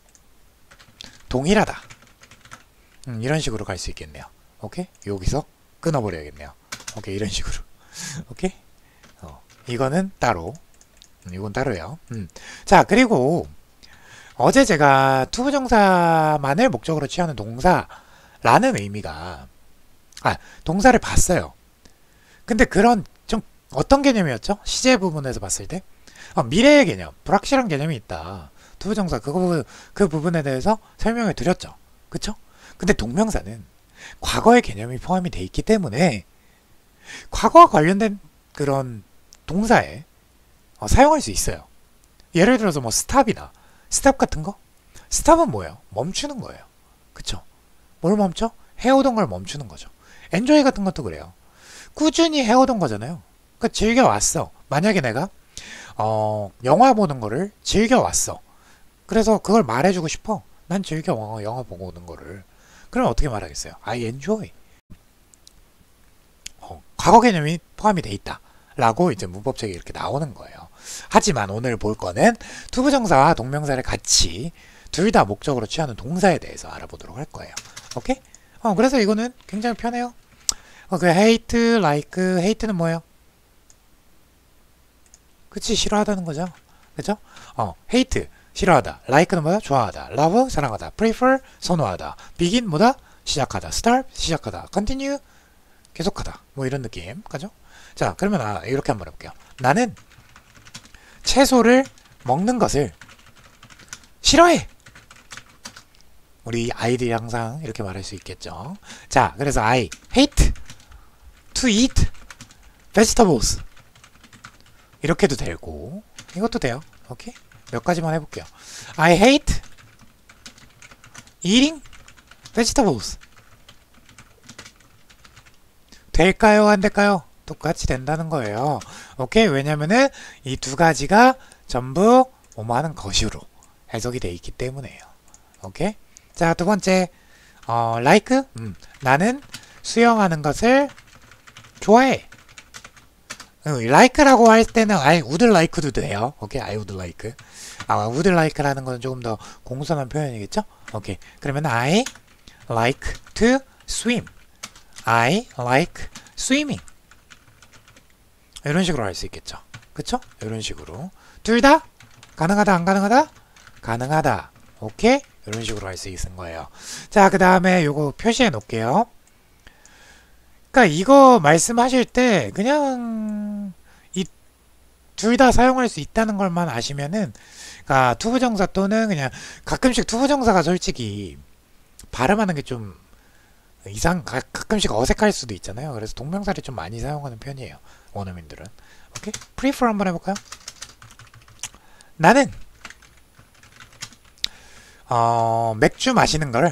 동일하다. 음, 이런 식으로 갈 수 있겠네요. 오케이? 여기서 끊어버려야겠네요. 오케이, 이런 식으로. 오케이? 어, 이거는 따로. 음, 이건 따로요. 음. 자, 그리고 어제 제가 투부정사만을 목적으로 취하는 동사라는 의미가 아, 동사를 봤어요. 근데 그런 좀 어떤 개념이었죠? 시제 부분에서 봤을 때 어, 미래의 개념, 불확실한 개념이 있다. 투부정사 그거 부분, 그 부분에 대해서 설명을 드렸죠. 그쵸? 근데 동명사는 과거의 개념이 포함이 돼 있기 때문에 과거와 관련된 그런 동사에 어, 사용할 수 있어요. 예를 들어서 뭐 스탑이나 스탑 같은 거 스탑은 뭐예요? 멈추는 거예요. 그쵸? 뭘 멈춰? 해오던 걸 멈추는 거죠. 엔조이 같은 것도 그래요. 꾸준히 해오던 거잖아요. 그러니까 즐겨왔어. 만약에 내가 어, 영화 보는 거를 즐겨왔어. 그래서 그걸 말해주고 싶어. 난 즐겨 영화, 영화 보고 오는 거를. 그럼 어떻게 말하겠어요? I enjoy. 어, 과거 개념이 포함이 돼 있다. 라고 이제 문법책에 이렇게 나오는 거예요. 하지만 오늘 볼 거는 투부정사와 동명사를 같이 둘 다 목적으로 취하는 동사에 대해서 알아보도록 할 거예요. 오케이? 어, 그래서 이거는 굉장히 편해요. 어, 그 hate, like, hate는 뭐예요? 그치, 싫어하다는 거죠. 그죠? 어, hate, 싫어하다. like는 뭐야? 좋아하다. love, 사랑하다. prefer, 선호하다. begin, 뭐다? 시작하다. start, 시작하다. continue, 계속하다. 뭐 이런 느낌. 그죠? 자, 그러면 아, 이렇게 한번 해볼게요. 나는 채소를 먹는 것을 싫어해. 우리 아이들이 항상 이렇게 말할 수 있겠죠. 자, 그래서 I hate to eat vegetables. 이렇게도 되고 이것도 돼요. 오케이? 몇 가지만 해볼게요. I hate eating vegetables. 될까요? 안 될까요? 똑같이 된다는 거예요. 오케이? 왜냐면은 이 두 가지가 전부 뭐뭐하는 것으로 해석이 돼 있기 때문에요. 오케이? 자, 두 번째 어, like? 음, 나는 수영하는 것을 좋아해. 음, like라고 할 때는 I would like도 돼요. 오케이? I would like. 아, would like라는 건 조금 더 공손한 표현이겠죠? 오케이. 그러면 I like to swim. I like swimming. 이런 식으로 할 수 있겠죠. 그쵸? 이런 식으로. 둘 다? 가능하다, 안 가능하다? 가능하다. 오케이? 이런 식으로 할 수 있는 거예요. 자, 그 다음에 요거 표시해 놓을게요. 그러니까 이거 말씀하실 때 그냥 이 둘 다 사용할 수 있다는 걸만 아시면은, 그러니까 투부정사 또는 그냥 가끔씩 투부정사가 솔직히 발음하는 게 좀 이상 가, 가끔씩 어색할 수도 있잖아요. 그래서 동명사를 좀 많이 사용하는 편이에요. 원어민들은. 오케이? prefer 한번 해볼까요? 나는 어, 맥주 마시는 걸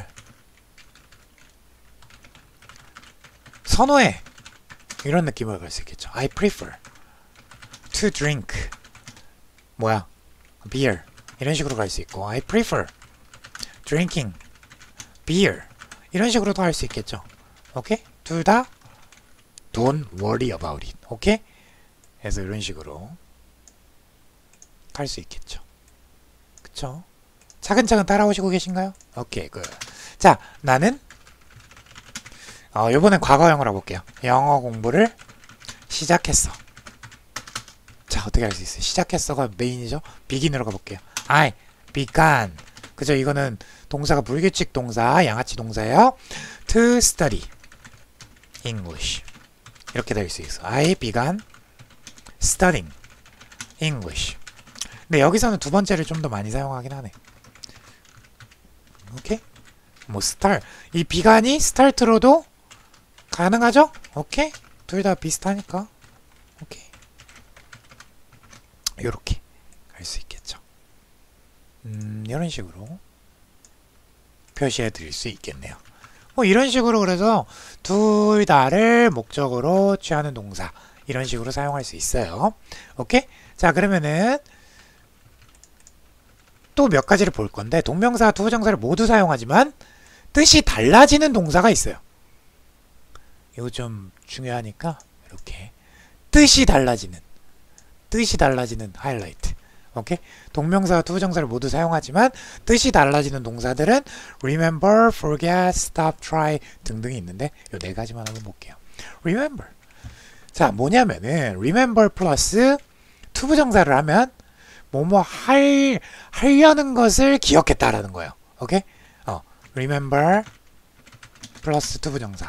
선호해. 이런 느낌으로 갈 수 있겠죠. I prefer to drink 뭐야? beer. 이런 식으로 갈 수 있고 I prefer drinking beer. 이런 식으로도 할 수 있겠죠. 오케이? 둘 다 don't worry about it. 오케이? 그래서 이런 식으로 갈 수 있겠죠. 그쵸? 차근차근 따라오시고 계신가요? 오케이, 굿. 자, 나는 어, 요번엔 과거형으로 볼게요. 영어 공부를 시작했어. 자, 어떻게 할 수 있어요? 시작했어가 메인이죠? begin으로 가볼게요. I began. 그죠? 이거는 동사가 불규칙 동사, 양아치 동사예요. to study English. 이렇게 될 수 있어. I began studying English. 근데 여기서는 두 번째를 좀 더 많이 사용하긴 하네. 오케이? 뭐 start. 이 began이 start로도 가능하죠? 오케이? 둘 다 비슷하니까. 오케이. 요렇게 갈 수 있겠죠. 음, 이런 식으로 표시해 드릴 수 있겠네요. 뭐 이런 식으로 그래서 둘 다를 목적으로 취하는 동사 이런 식으로 사용할 수 있어요. 오케이? 자, 그러면은 또 몇 가지를 볼 건데 동명사, 투부정사를 모두 사용하지만 뜻이 달라지는 동사가 있어요. 이거 좀 중요하니까 이렇게 뜻이 달라지는 뜻이 달라지는 하이라이트. 오케이? 동명사와 투부정사를 모두 사용하지만 뜻이 달라지는 동사들은 remember, forget, stop, try 등등이 있는데 이 네 가지만 한번 볼게요. remember. 자, 뭐냐면은 remember 플러스 투부정사를 하면 뭐뭐 할 하려는 것을 기억했다라는 거예요. 오케이? 어, remember 플러스 투부정사.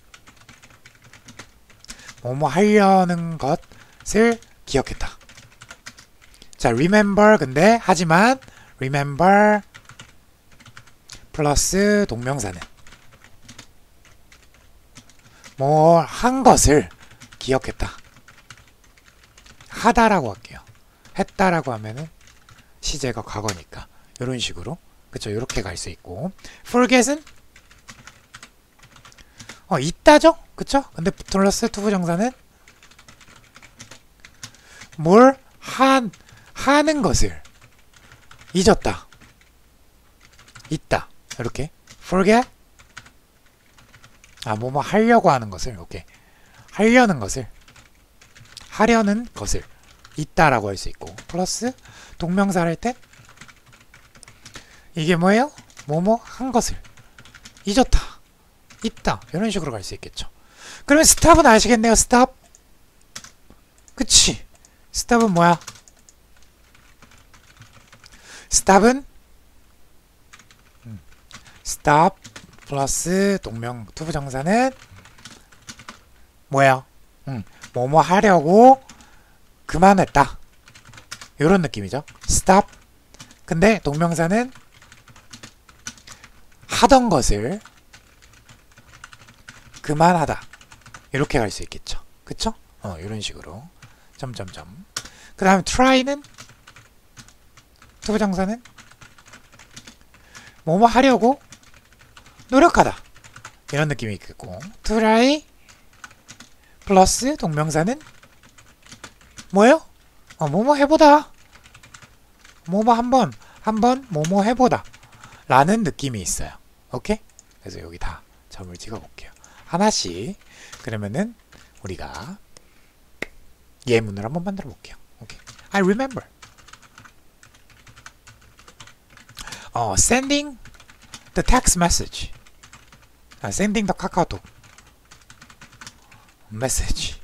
뭐뭐 하려는 것을 기억했다. 자, remember 근데 하지만 remember 플러스 동명사는 뭐 한 것을 기억했다. 하다라고 할게요. 했다라고 하면은 시제가 과거니까 이런 식으로 그쵸? 이렇게 갈 수 있고 forget은 어 있다죠? 그쵸? 근데 플러스 투부정사는 뭘 한, 하는 것을 잊었다. 있다. 이렇게 forget 아 뭐뭐 하려고 하는 것을 오케이 하려는 것을 하려는 것을 있다라고 할 수 있고 플러스 동명사를 할 때 이게 뭐예요? 뭐뭐 한 것을 잊었다. 있다. 이런 식으로 갈 수 있겠죠. 그러면 스탑은 아시겠네요. 스탑. 그치? 스탑은 뭐야? 스탑은 음, 스탑 플러스 동명 투부정사는 뭐야? 음, 뭐뭐 하려고 그만했다. 이런 느낌이죠. 스탑. 근데 동명사는 하던 것을 그만하다. 이렇게 갈 수 있겠죠. 그쵸? 어, 이런 식으로. 점점점. 그 다음에 try는 투부정사는 뭐뭐 하려고 노력하다. 이런 느낌이 있겠고 try 플러스 동명사는 뭐예요? 어, 뭐뭐 해보다. 뭐뭐 한번 한번 뭐뭐 해보다 라는 느낌이 있어요. 오케이? 그래서 여기 다 점을 찍어 볼게요. 하나씩. 그러면은 우리가 예문을 한번 만들어 볼게요. 오케이. I remember. 어, sending the text message. 아, sending the 카카오톡 message.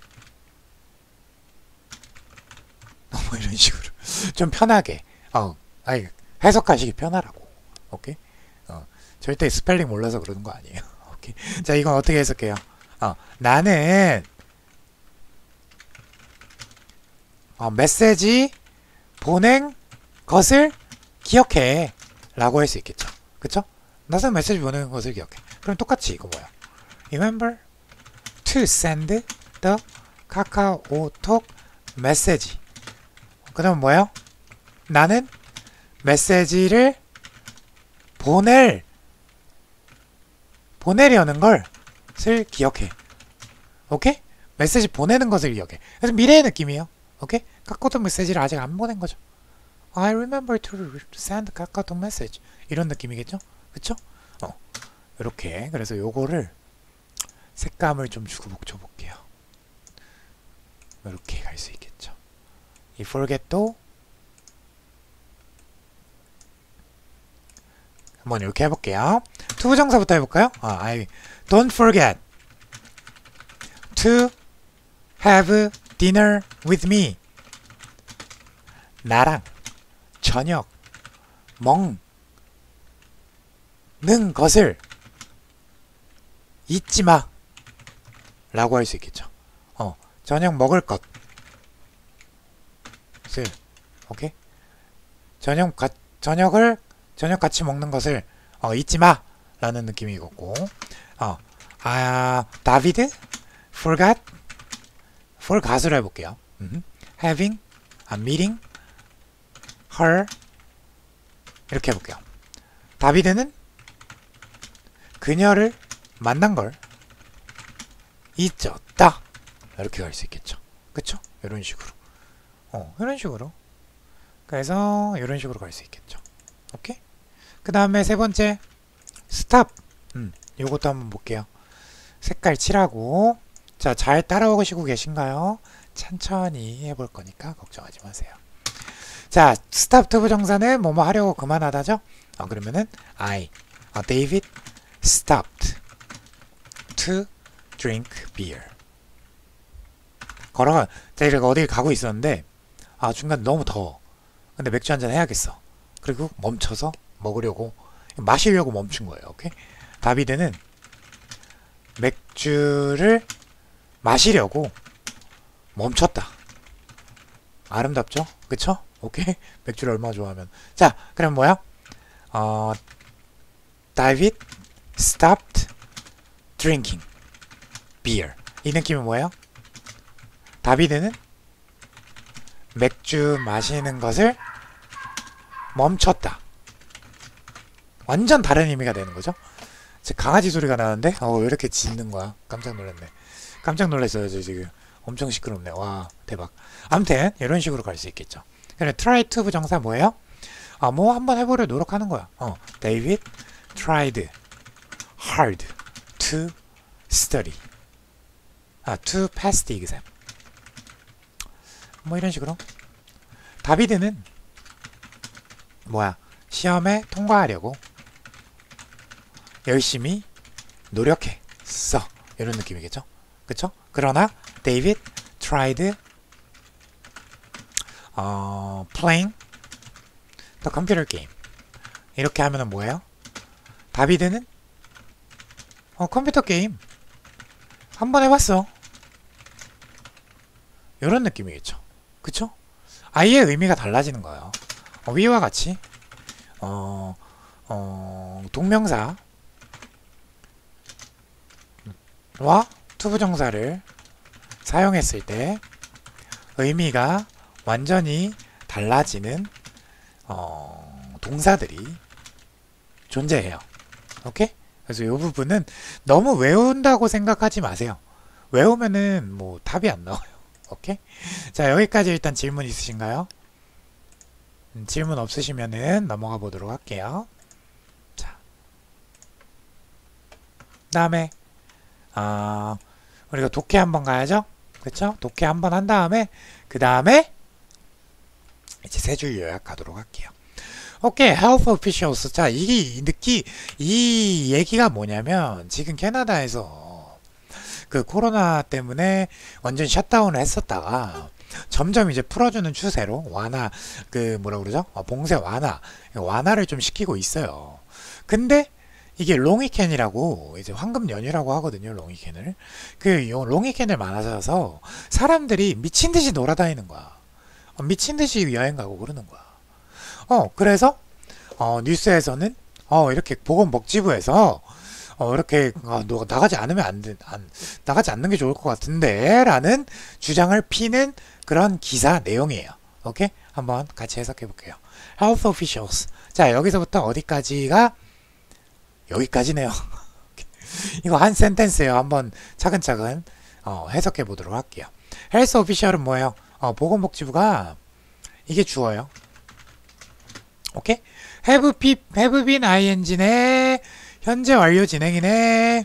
뭐 이런 식으로 좀 편하게 어, 아니 해석하시기 편하라고. 오케이. 어, 절대 스펠링 몰라서 그러는 거 아니에요. 오케이. 자, 이건 어떻게 해석해요? 어, 나는 어, 메시지 보낸 것을 기억해 라고 할 수 있겠죠. 그쵸? 나는 메시지 보낸 것을 기억해. 그럼 똑같이 이거 뭐야? Remember to send the 카카오톡 message. 그 다음 뭐예요? 나는 메시지를 보낼 보내려는 것을 기억해. 오케이? 메시지 보내는 것을 기억해. 그래서 미래의 느낌이에요. 오케이? 카카오톡 메시지를 아직 안 보낸 거죠. I remember to send 카카오톡 message. 이런 느낌이겠죠? 그쵸? 어. 이렇게. 그래서 요거를 색감을 좀 주고 붙여볼게요. 이렇게 갈 수 있겠죠. 이 forget도 한번 이렇게 해볼게요. 투부정사부터 해볼까요? 아, I don't forget to have dinner with me. 나랑 저녁 먹는 것을 잊지 마 라고 할 수 있겠죠. 어, 저녁 먹을 것 오케이? 저녁 가, 저녁을 저녁 같이 먹는 것을 어, 잊지 마 라는 느낌이겠고 어, 아, 다비드 forgot forgot으로 해볼게요. 음흠. having a meeting her 이렇게 해볼게요. 다비드는 그녀를 만난 걸 잊었다. 이렇게 갈 수 있겠죠. 그쵸? 이런 식으로. 어, 이런 식으로. 그래서 이런 식으로 갈 수 있겠죠. 오케이? 그 다음에 세 번째 stop. 음, 요것도 한번 볼게요. 색깔 칠하고 자, 잘 따라오시고 계신가요? 천천히 해볼 거니까 걱정하지 마세요. 자, stop 투부정사는 뭐뭐 하려고 그만하다죠? 어, 그러면은 I, uh, David stopped to drink beer. 걸어가, 제가 어딜 가고 있었는데 아, 중간에 너무 더워. 근데 맥주 한잔 해야겠어. 그리고 멈춰서 먹으려고 마시려고 멈춘 거예요. 오케이? 다비드는 맥주를 마시려고 멈췄다. 아름답죠? 그쵸? 오케이? 맥주를 얼마나 좋아하면. 자, 그럼 뭐야? 어, David stopped drinking beer. 이 느낌은 뭐예요? 다비드는 맥주 마시는 것을 멈췄다. 완전 다른 의미가 되는 거죠. 제 강아지 소리가 나는데 어, 왜 이렇게 짖는 거야? 깜짝 놀랐네. 깜짝 놀랐어요, 저 지금. 엄청 시끄럽네. 와, 대박. 아무튼 이런 식으로 갈 수 있겠죠. 그래, try to 부정사 뭐예요? 아, 뭐 한번 해보려 노력하는 거야. 어, David tried hard to study. 아, to pass the exam. 뭐 이런 식으로. 다비드는 뭐야? 시험에 통과하려고 열심히 노력했어. 이런 느낌이겠죠? 그쵸? 그러나 David tried 어, playing the computer game. 이렇게 하면은 뭐예요? 다비드는 어, 컴퓨터 게임 한번 해봤어. 이런 느낌이겠죠. 그쵸? 아예 의미가 달라지는 거예요. 어, 위와 같이 어, 어, 동명사 와 투부정사를 사용했을 때 의미가 완전히 달라지는 어, 동사들이 존재해요. 오케이? 그래서 이 부분은 너무 외운다고 생각하지 마세요. 외우면은 뭐 답이 안 나와요. 오케이? 자, 여기까지 일단 질문 있으신가요? 음, 질문 없으시면은 넘어가 보도록 할게요. 자, 다음에 아, 우리가 독해 한번 가야죠? 그쵸? 독해 한번 한 다음에 그 다음에 이제 세 줄 요약하도록 할게요. 오케이, health officials. 자, 이게 느끼 이 얘기가 뭐냐면 지금 캐나다에서 그 코로나 때문에 완전 셧다운을 했었다가 점점 이제 풀어주는 추세로 완화, 그 뭐라 그러죠? 어, 봉쇄 완화, 완화를 좀 시키고 있어요. 근데 이게 롱위켄이라고 이제 황금 연휴라고 하거든요. 롱위켄을. 그 롱위켄을 많아서 사람들이 미친 듯이 놀아다니는 거야. 어, 미친 듯이 여행 가고 그러는 거야. 어, 그래서 어, 뉴스에서는 어, 이렇게 보건복지부에서 어, 이렇게 어, 너 나가지 않으면 안 돼, 안, 나가지 않는 게 좋을 것 같은데 라는 주장을 피는 그런 기사 내용이에요. 오케이? 한번 같이 해석해 볼게요. Health officials. 자, 여기서부터 어디까지가 여기까지네요. 이거 한 센텐스예요. 한번 차근차근 어, 해석해 보도록 할게요. Health official은 뭐예요? 어, 보건복지부가 이게 주어요. 오케이? have, be, have been ing네. 현재 완료 진행이네.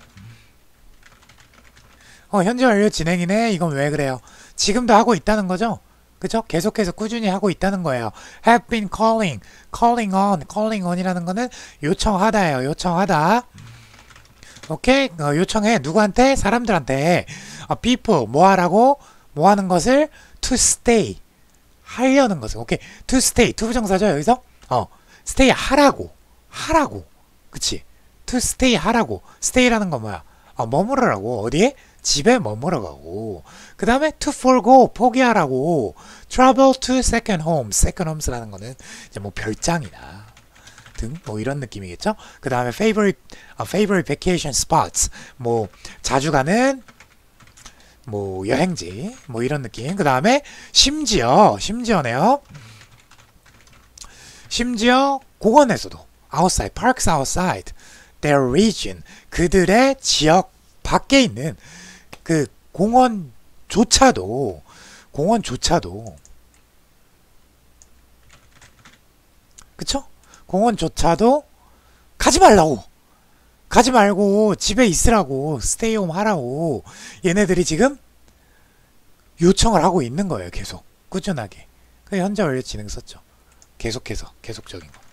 어, 현재 완료 진행이네. 이건 왜 그래요? 지금도 하고 있다는 거죠? 그죠? 계속해서 꾸준히 하고 있다는 거예요. have been calling, calling on, calling on이라는 거는 요청하다예요. 요청하다. 오케이? 어, 요청해. 누구한테? 사람들한테. 어, people, 뭐 하라고? 뭐 하는 것을? to stay. 하려는 것을. 오케이? to stay. 투부정사죠, 여기서? 어, stay 하라고. 하라고. 그치? to stay 하라고. stay라는 건 뭐야? 어, 머무르라고. 어디에? 집에 머무르라고. 그 다음에 to forgo. 포기하라고. travel to second home. second homes라는 거는 이제 뭐 별장이나 등 뭐 이런 느낌이겠죠? 그 다음에 favorite, uh, favorite vacation spots. 뭐 자주 가는 뭐 여행지. 뭐 이런 느낌. 그 다음에 심지어, 심지어네요. 심지어 공원에서도 outside, parks outside their region, 그들의 지역 밖에 있는 그 공원조차도 공원조차도 그쵸? 공원조차도 가지 말라고, 가지 말고 집에 있으라고, stay home 하라고 얘네들이 지금 요청을 하고 있는 거예요. 계속 꾸준하게. 그 현재 완료 진행 썼죠. 계속해서 계속적인 거.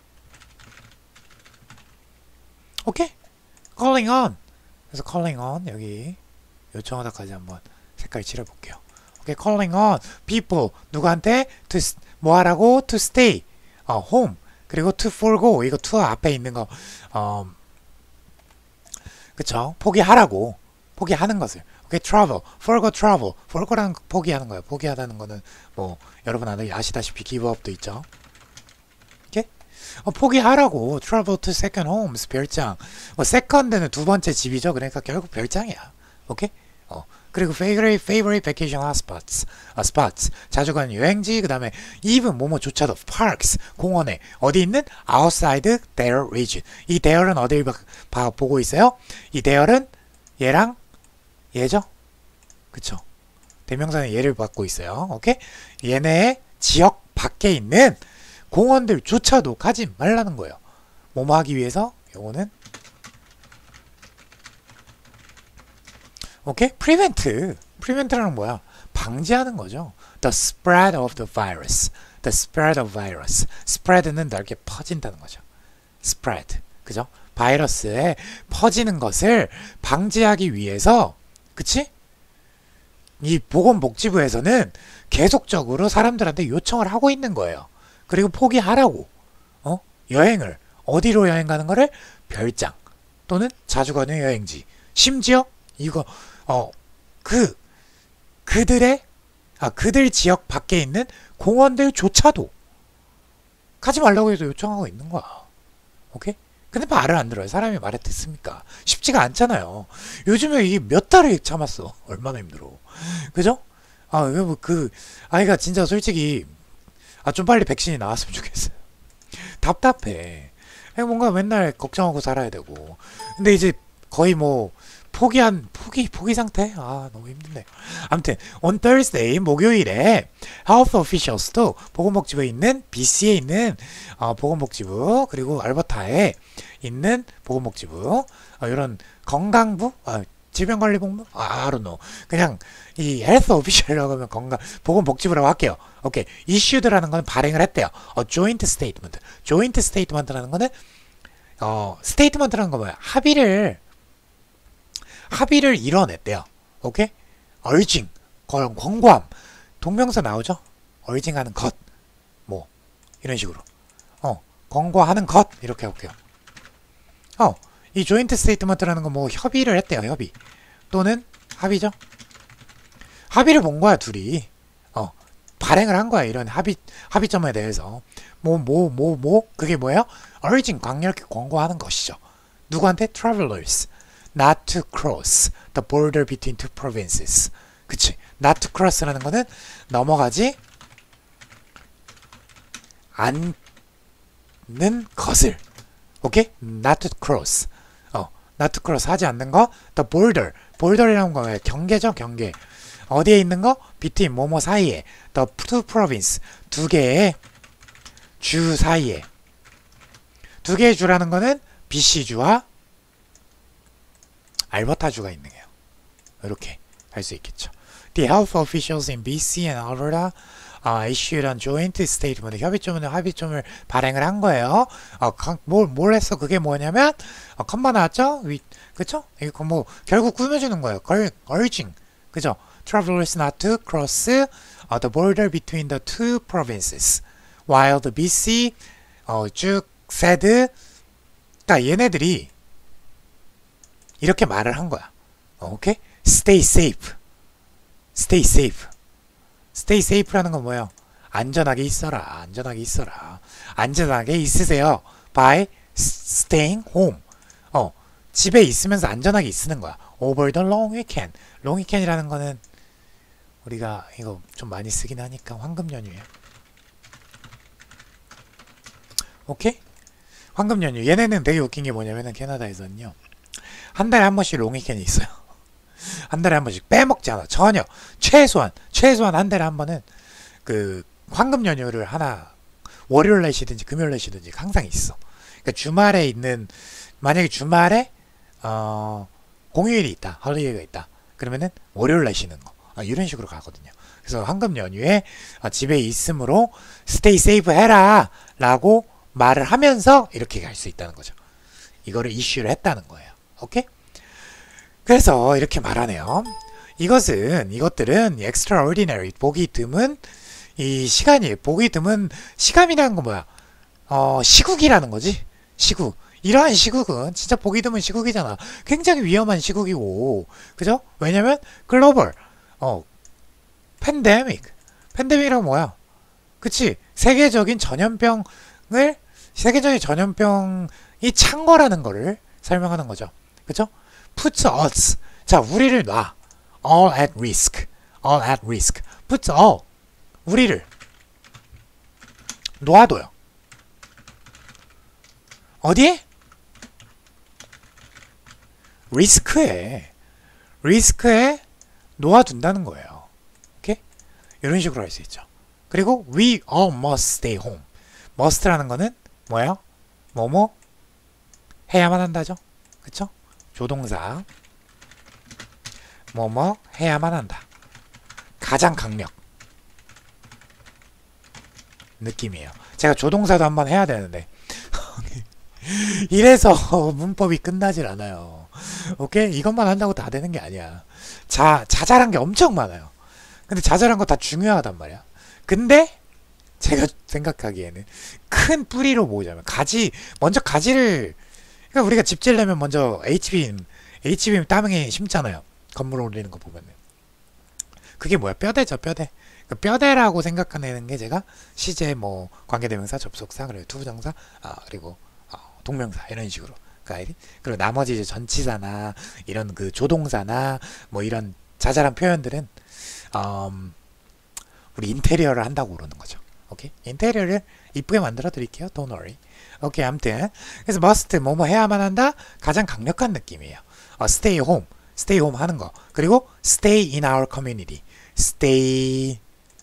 오케이? calling on. 그래서 calling on 여기 요청하다까지 한번 색깔 칠해볼게요. 오케이, calling on people. 누구한테? to 뭐 하라고? to stay 어, home. 그리고 to forgo. 이거 to 앞에 있는 거 어, 그쵸? 포기하라고. 포기하는 것을. 오케이, travel. forgo travel. forgo라는 거 포기하는 거예요. 포기하다는 거는 뭐 여러분 아시다시피 give up도 있죠. 오케이? 어, 포기하라고. travel to second homes. 별장. 어, second는 두 번째 집이죠. 그러니까 결국 별장이야. 오케이? 어, 그 그리고 favorite, favorite vacation hotspots, 아, spots, 자주 가는 여행지, 그 다음에 even 뭐뭐조차도 parks, 공원에 어디 있는 outside their region. 이 there은 어딜 봐, 봐, 보고 있어요? 이 there은 얘랑 얘죠? 그쵸? 대명사는 얘를 받고 있어요. 오케이? 얘네의 지역 밖에 있는 공원들조차도 가지 말라는 거예요. 뭐뭐 하기 위해서 요거는 오케이? prevent. prevent라는 뭐야? 방지하는 거죠. The spread of the virus. The spread of virus. spread는 넓게 퍼진다는 거죠. spread. 그죠? 바이러스에 퍼지는 것을 방지하기 위해서 그치? 이 보건복지부에서는 계속적으로 사람들한테 요청을 하고 있는 거예요. 그리고 포기하라고. 어? 여행을 어디로 여행 가는 거를 별장 또는 자주 가는 여행지. 심지어 이거 어 그 그들의 아 그들 지역 밖에 있는 공원들조차도 가지 말라고 해서 요청하고 있는 거야. 오케이? 근데 말을 안 들어요. 사람이 말을 듣습니까? 쉽지가 않잖아요. 요즘에 이게 몇 달을 참았어. 얼마나 힘들어. 그죠? 아, 뭐 그 아이가 진짜 솔직히 아, 좀 빨리 백신이 나왔으면 좋겠어요. 답답해. 뭔가 맨날 걱정하고 살아야 되고. 근데 이제 거의 뭐 포기한 포기 포기 상태? 아, 너무 힘드네요. 아무튼 on Thursday 목요일에 health officials도 보건복지부에 있는 비씨에 있는 어, 보건복지부 그리고 알버타에 있는 보건복지부 어, 이런 건강부 아, 질병관리본부? 아, I don't know. 그냥 이 health official이라고 하면 건강 보건복지부라고 할게요. 오케이. issued라는 건 발행을 했대요. 어, joint statement. joint statement라는 거는 어, statement라는 거 뭐야? 합의를 합의를 이뤄냈대요. 오케이? urging, 권고함, 동명사 나오죠? urging 하는 것, 뭐 이런 식으로 어, 권고하는 것 이렇게 할게요. 어, 이 joint statement라는 건 뭐 협의를 했대요. 협의 또는 합의죠. 합의를 본 거야 둘이. 어, 발행을 한 거야. 이런 합의 합의점에 대해서 뭐 뭐 뭐 뭐 그게 뭐예요? urging 강력히 권고하는 것이죠. 누구한테? travelers. not to cross the border between two provinces. 그치? not to cross라는 거는 넘어가지 않는 것을. 오케이? not to cross. 어, not to cross 하지 않는 거. the border. border이라는 거 뭐예요? 경계죠, 경계. 어디에 있는 거? between 뭐뭐 사이에. the two province. 두 개의 주 사이에. 두 개의 주라는 거는 비씨주와 알버타주가 있는 거예요. 이렇게 할 수 있겠죠. The health officials in 비씨 and Alberta uh, issued a joint statement. 협의점은 합의점을 발행을 한 거예요. 어, 뭘, 뭘 했어? 그게 뭐냐면 어, 컴마 나왔죠? 위, 그쵸? 이거 뭐 결국 꾸며주는 거예요. 걸, urging. 그죠? Travelers not to cross uh, the border between the two provinces. While the 비씨 어, 쭉 said 그러니까 얘네들이 이렇게 말을 한 거야. 오케이? Stay safe. Stay safe. Stay safe라는 건 뭐예요? 안전하게 있어라. 안전하게 있어라. 안전하게 있으세요. By staying home. 어, 집에 있으면서 안전하게 있는 거야. Over the long weekend. long weekend이라는 거는 우리가 이거 좀 많이 쓰긴 하니까 황금 연휴에. 오케이? 황금 연휴. 얘네는 되게 웃긴 게 뭐냐면은 캐나다에서는요. 한 달에 한 번씩 롱위켄이 있어요. 한 달에 한 번씩 빼먹지 않아. 전혀. 최소한 최소한 한 달에 한 번은 그 황금 연휴를 하나 월요일 날 쉬든지 금요일 날 쉬든지 항상 있어. 그러니까 주말에 있는 만약에 주말에 어 공휴일이 있다. 헐리데이가 있다. 그러면은 월요일 날 쉬는 거. 아, 이런 식으로 가거든요. 그래서 황금 연휴에 아, 집에 있으므로 스테이 세이브 해라 라고 말을 하면서 이렇게 갈 수 있다는 거죠. 이거를 이슈를 했다는 거예요. 오케이? 그래서 이렇게 말하네요. 이것은 이것들은 extraordinary 보기 드문 이 시간이 보기 드문 시간이라는 건 뭐야? 어 시국이라는 거지. 시국. 이러한 시국은 진짜 보기 드문 시국이잖아. 굉장히 위험한 시국이고, 그죠? 왜냐면 글로벌 어 팬데믹. 팬데믹이란 뭐야? 그치? 세계적인 전염병을 세계적인 전염병이 찬 거라는 거를 설명하는 거죠. 그죠? puts us. 자, 우리를 놔. all at risk, all at risk. puts all, 우리를 놓아둬요. 어디에? 리스크에, 리스크에 놓아둔다는 거예요. 오케이? 이런 식으로 할 수 있죠. 그리고 we all must stay home. must라는 거는 뭐예요? 뭐뭐 해야만 한다죠. 그쵸? 조동사 뭐뭐 해야만 한다. 가장 강력 느낌이에요. 제가 조동사도 한번 해야 되는데 이래서 문법이 끝나질 않아요. 오케이? 이것만 한다고 다 되는 게 아니야. 자, 자잘한 게 엄청 많아요. 근데 자잘한 거 다 중요하단 말이야. 근데 제가 생각하기에는 큰 뿌리로 보자면 가지, 먼저 가지를, 그러니까 우리가 집 지려면 먼저 H빔, H빔 땅에 심잖아요. 건물 올리는 거 보면은. 그게 뭐야? 뼈대죠, 뼈대. 그 뼈대라고 생각하는 게 제가 시제 뭐 관계대명사, 접속사, 그리고 투부정사, 아, 그리고 어, 동명사 이런 식으로. 그러니까 그리고 나머지 이제 전치사나 이런 그 조동사나 뭐 이런 자잘한 표현들은 음, 우리 인테리어를 한다고 그러는 거죠. 오케이? 인테리어를 이쁘게 만들어 드릴게요. Don't worry. 오케이, 아무튼 그래서 must 뭐뭐 해야만 한다. 가장 강력한 느낌이에요. 어, stay home, stay home 하는 거. 그리고 stay in our community. stay,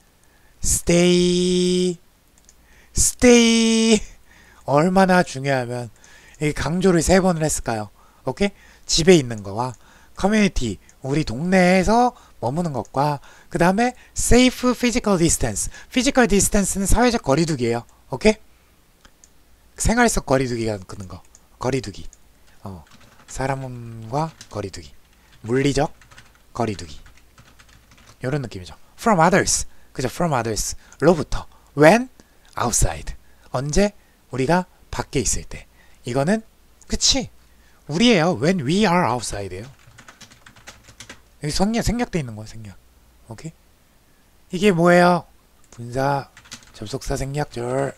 stay, stay. 얼마나 중요하면 이 강조를 세 번을 했을까요? 오케이? 집에 있는 거와 커뮤니티, 우리 동네에서 머무는 것과 그 다음에 safe physical distance. physical distance는 사회적 거리두기예요. 오케이? 생활 속 거리두기가 그런 거. 거리두기. 어, 사람과 거리두기. 물리적 거리두기. 이런 느낌이죠. from others. 그죠? from others. 로부터. when? outside. 언제? 우리가 밖에 있을 때. 이거는 그치? 우리예요. when we are outside예요. 여기 생략, 생략돼 있는 거야, 생략. 오케이? 이게 뭐예요? 분사, 접속사 생략절.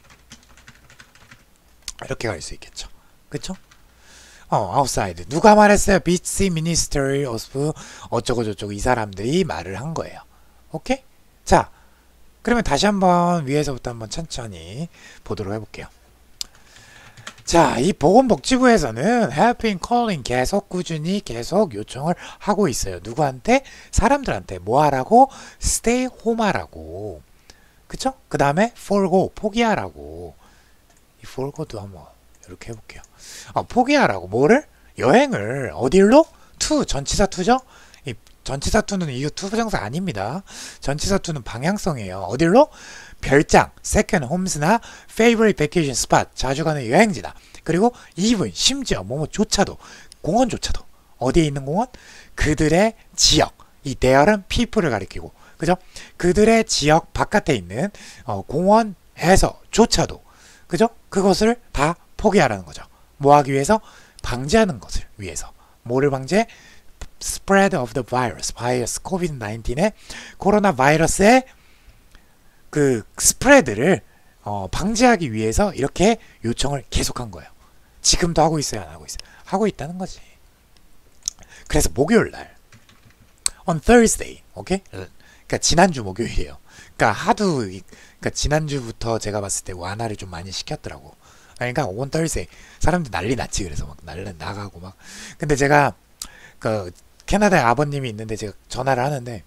이렇게 갈 수 있겠죠. 그쵸? 어, outside. 누가 말했어요? 비치 미니스터리 오브 어쩌고 저쩌고 이 사람들이 말을 한 거예요. 오케이? 자, 그러면 다시 한번 위에서부터 한번 천천히 보도록 해볼게요. 자, 이 보건복지부에서는 have been calling 계속 꾸준히 계속 요청을 하고 있어요. 누구한테? 사람들한테 뭐 하라고? stay home 하라고. 그쵸? 그 다음에 forgo 포기하라고. 이 forgo도 한번 이렇게 해볼게요. 어, 포기하라고. 뭐를? 여행을 어디로? to 전치사 to죠? 이 전치사 to는 이거 투부정사 아닙니다. 전치사 to는 방향성이에요. 어디로? 별장, second homes나 favorite vacation spot, 자주 가는 여행지다. 그리고 even, 심지어 뭐뭐조차도, 공원조차도. 어디에 있는 공원? 그들의 지역. 이 there은 people을 가리키고, 그죠? 그들의 지역 바깥에 있는 어, 공원에서조차도, 그죠? 그것을 다 포기하라는 거죠. 뭐 하기 위해서? 방지하는 것을 위해서. 뭐를 방지해? spread of the virus, 바이러스, 코비드 나인틴의 코로나 바이러스의 그 스프레드를 어, 방지하기 위해서 이렇게 요청을 계속한 거예요. 지금도 하고 있어요, 안 하고 있어요? 하고 있다는 거지. 그래서 목요일 날 on Thursday, 오케이? 그러니까 지난주 목요일이에요. 그러니까 하도 그러니까 지난주부터 제가 봤을 때 완화를 좀 많이 시켰더라고. 그러니까 on Thursday 사람들 난리 났지. 그래서 막 난리 나가고 막. 근데 제가 그 캐나다에 아버님이 있는데 제가 전화를 하는데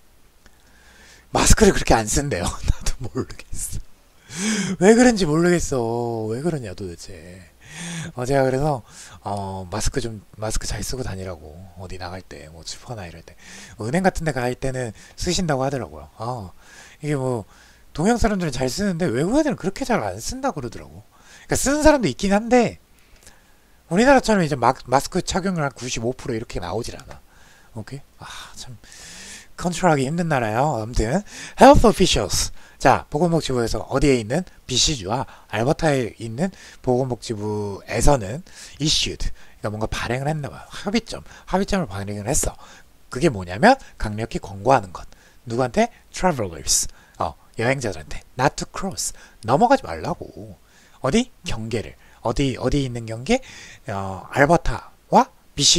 마스크를 그렇게 안 쓴대요. 나도 모르겠어. 왜 그런지 모르겠어. 왜 그러냐 도대체. 어, 제가 그래서 어, 마스크 좀 마스크 잘 쓰고 다니라고. 어디 나갈 때 뭐 슈퍼나 이럴 때 은행 같은 데 갈 때는 쓰신다고 하더라고요. 어, 이게 뭐 동양 사람들은 잘 쓰는데 외국 애들은 그렇게 잘 안 쓴다 그러더라고. 그러니까 쓰는 사람도 있긴 한데 우리나라처럼 이제 마, 마스크 착용을 한 구십오 퍼센트 이렇게 나오질 않아. 오케이? 아, 참 컨트롤하기 힘든 나라예요. 아무튼 health officials. 자, 보건복지부에서 어디에 있는 비씨주와 알버타에 있는 보건복지부에서는 issued. 그러니까 뭔가 발행을 했나 봐요. 합의점. 합의점을 발행을 했어. 그게 뭐냐면 강력히 권고하는 것. 누구한테? travelers. 어, 여행자들한테. not to cross. 넘어가지 말라고. 어디? 경계를. 어디 어디 있는 경계? 어, 알버타와 비씨주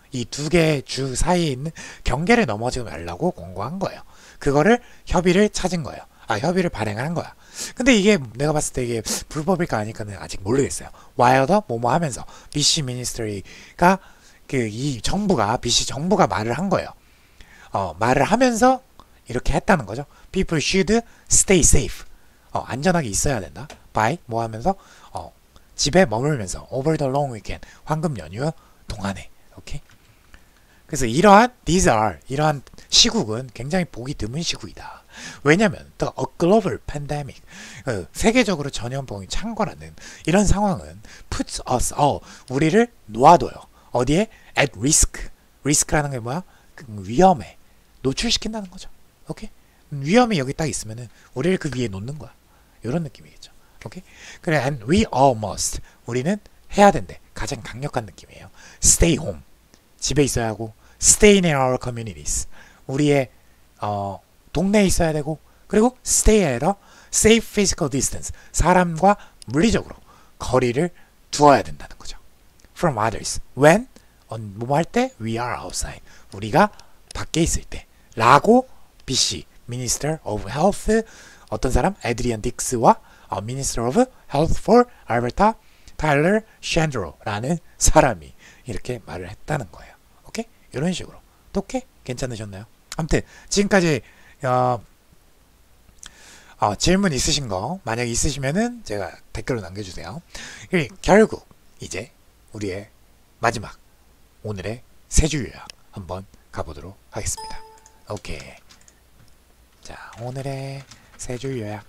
이 두 개의 주 사이에 있는 경계를 넘어지지 말라고 권고한 거예요. 그거를 협의를 찾은 거예요. 아, 협의를 발행한 거야. 근데 이게 내가 봤을 때 이게 불법일까 아닐까는 아직 모르겠어요. while the 뭐뭐 하면서 비씨 ministry가 그 이 정부가 비씨 정부가 말을 한 거예요. 어, 말을 하면서 이렇게 했다는 거죠. people should stay safe. 어, 안전하게 있어야 된다. by 뭐 하면서 어, 집에 머물면서 over the long weekend 황금 연휴 동안에. 오케이. 그래서 이러한 these are 이러한 시국은 굉장히 보기 드문 시국이다. 왜냐면 the a global pandemic 어, 세계적으로 전염병이 창궐하는 이런 상황은 puts us all 우리를 놓아둬요. 어디에? at risk. risk라는 게 뭐야? 그 위험에 노출시킨다는 거죠. 오케이? 위험이 여기 딱 있으면은 우리를 그 위에 놓는 거야. 이런 느낌이겠죠. 오케이? 그래, and we all must 우리는 해야 된대. 가장 강력한 느낌이에요. stay home 집에 있어야 하고 stay in our communities 우리의 어, 동네에 있어야 되고 그리고 stay at a safe physical distance 사람과 물리적으로 거리를 두어야 된다는 거죠. from others when 뭐 할 때 we are outside 우리가 밖에 있을 때 라고 비씨 Minister of Health 어떤 사람? 에드리안 딕스와 어, Minister of Health for Alberta 타일러 샌드로라는 사람이 이렇게 말을 했다는 거예요. 오케이? 이런 식으로. 오케이? 괜찮으셨나요? 아무튼 지금까지 어, 어, 질문 있으신 거 만약 있으시면은 제가 댓글로 남겨주세요. 결국 이제 우리의 마지막 오늘의 세 주 요약 한번 가보도록 하겠습니다. 오케이. 자, 오늘의 세 주 요약.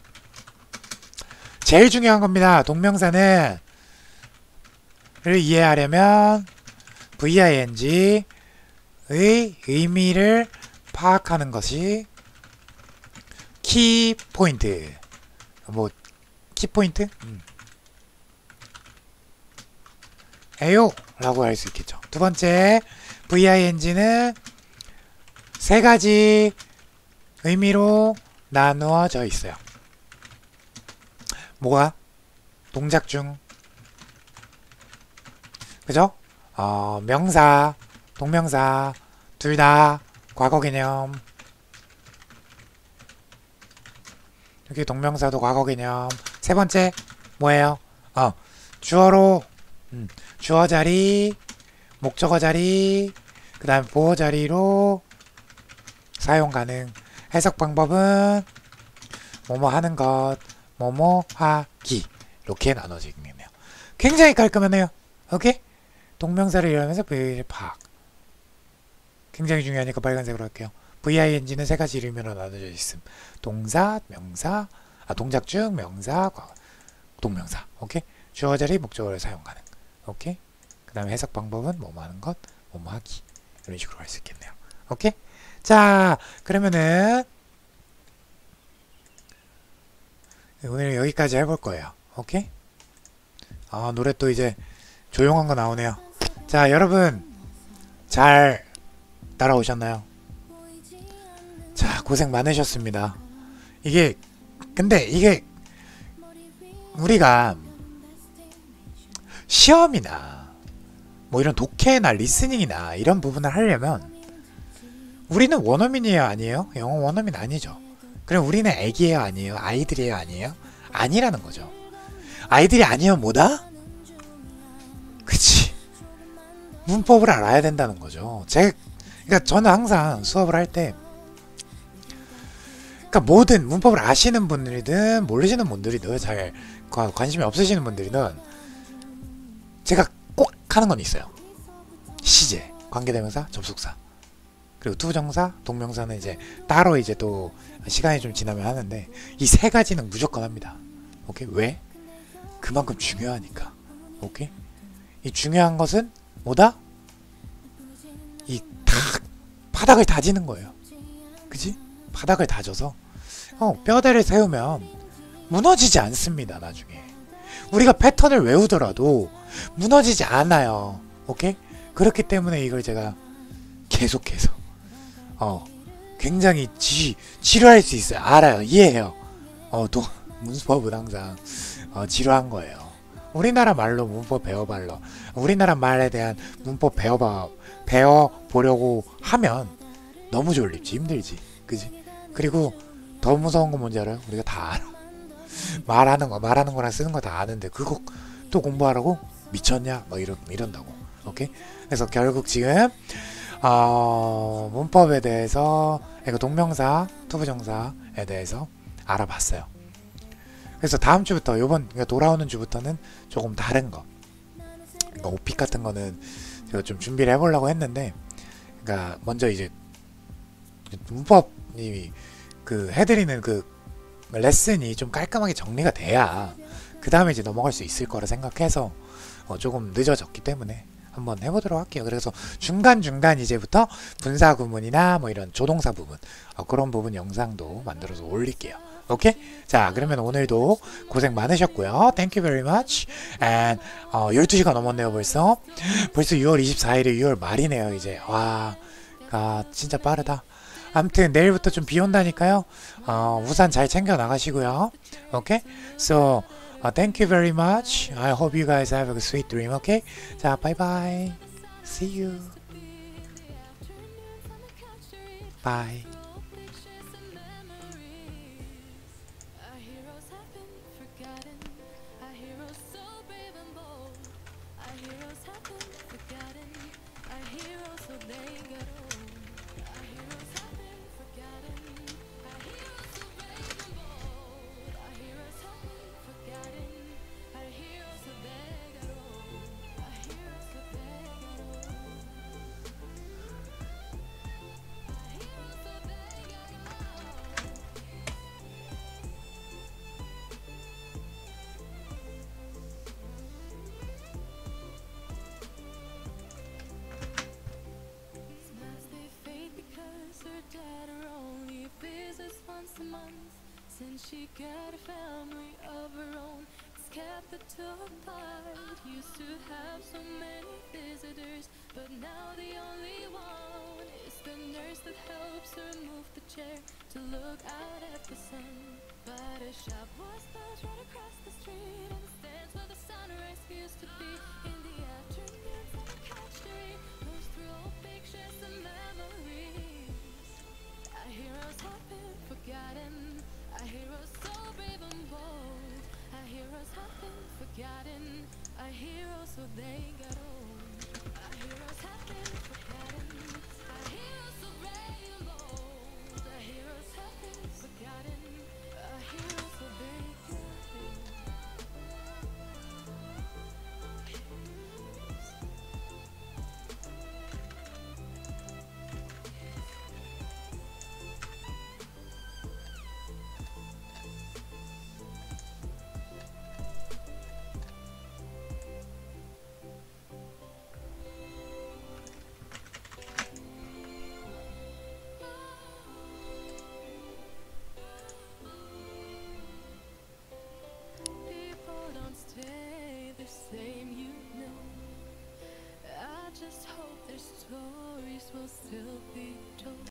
제일 중요한 겁니다. 동명사는 를 이해하려면 브이아이엔지의 의미를 파악하는 것이 키포인트. 뭐 키포인트? 음. 에요 라고 할 수 있겠죠. 두 번째, 브이아이엔지는 세 가지 의미로 나누어져 있어요. 뭐가? 동작 중 그죠? 어, 명사, 동명사 둘 다 과거 개념. 여기 동명사도 과거 개념. 세 번째 뭐예요? 어, 주어로 음, 주어 자리, 목적어 자리, 그 다음 보어 자리로 사용 가능. 해석 방법은 뭐뭐 하는 것, 뭐뭐 하기 이렇게 나눠지겠네요. 굉장히 깔끔하네요. 오케이? 동명사를 이용해서 브이아이엔지 파악. 굉장히 중요하니까 빨간색으로 할게요. 브이아이엔지는 세 가지 이름으로 나눠져 있음. 동사, 명사, 아 동작 중, 명사, 동명사. 오케이? 주어 자리, 목적어를 사용 가능. 오케이? 그 다음에 해석 방법은 뭐뭐 하는 것, 뭐뭐 하기. 이런 식으로 할 수 있겠네요. 오케이? 자, 그러면은 오늘 여기까지 해볼 거예요. 오케이? 아, 노래 또 이제 조용한 거 나오네요. 자, 여러분 잘 따라오셨나요? 자, 고생 많으셨습니다. 이게 근데 이게 우리가 시험이나 뭐 이런 독해나 리스닝이나 이런 부분을 하려면 우리는 원어민이에요 아니에요? 영어 원어민 아니죠. 그럼 우리는 애기예요 아니에요? 아이들이에요 아니에요? 아니라는 거죠. 아이들이 아니면 뭐다? 그치. 문법을 알아야 된다는 거죠. 제, 그러니까 저는 항상 수업을 할 때 그러니까 모든 문법을 아시는 분들이든 모르시는 분들이든 잘 관심이 없으시는 분들이든 제가 꼭 하는 건 있어요. 시제, 관계대명사, 접속사 그리고 투정사, 동명사는 이제 따로 이제 또 시간이 좀 지나면 하는데 이 세 가지는 무조건 합니다. 오케이? 왜? 그만큼 중요하니까. 오케이? 이 중요한 것은 뭐다? 이 탁 바닥을 다지는 거예요. 그치? 바닥을 다져서 어, 뼈대를 세우면 무너지지 않습니다. 나중에 우리가 패턴을 외우더라도 무너지지 않아요. 오케이? 그렇기 때문에 이걸 제가 계속해서 어 굉장히 지, 지루할 수 있어요. 알아요. 이해해요. 어, 또 문법은 항상 어, 지루한 거예요. 우리나라 말로 문법 배워발러. 우리나라 말에 대한 문법 배워봐 배워보려고 하면 너무 졸립지, 힘들지, 그지? 그리고 더 무서운 건 뭔지 알아요? 우리가 다 알아. 말하는 거 말하는 거랑 쓰는 거 다 아는데 그거 또 공부하라고? 미쳤냐? 막 이런 이런다고. 오케이? 그래서 결국 지금 어, 문법에 대해서 이거 동명사, 투부정사에 대해서 알아봤어요. 그래서 다음 주부터 요번 그러니까 돌아오는 주부터는 조금 다른 거. 그러니까 오픽 같은 거는 제가 좀 준비를 해보려고 했는데, 그러니까 먼저 이제 문법이 그 해드리는 그 레슨이 좀 깔끔하게 정리가 돼야 그 다음에 이제 넘어갈 수 있을 거라 생각해서 어 조금 늦어졌기 때문에 한번 해보도록 할게요. 그래서 중간중간 이제부터 분사 구문이나 뭐 이런 조동사 부분 어 그런 부분 영상도 만들어서 올릴게요. 오케이? 자, 그러면 오늘도 고생 많으셨고요. Thank you very much. And 어, 열두 시가 넘었네요 벌써. 벌써 유월 이십사일이 유월 말이네요 이제. 와, 아 진짜 빠르다. 아무튼 내일부터 좀 비 온다니까요. 어, 우산 잘 챙겨 나가시고요. 오케이? So, uh, thank you very much. I hope you guys have a sweet dream. 오케이? 자, 바이바이. See you. Bye. A month since she got a family of her own. It's kept the two apart. Used to have so many visitors, but now the only one is the nurse that helps her move the chair to look out at the sun. But a shop was built right across the street, and the stands where the sunrise used to be. In the afternoons on the couch to read, goes through old pictures and memories. Our heroes have been forgotten. Our heroes so brave and bold. Our heroes have been forgotten. Our heroes so they got old. Our heroes have been forgotten. Our heroes so brave and bold. Our heroes have been forgotten. Our heroes so they got old. People don't stay the same, you know. I just hope their stories will still be told.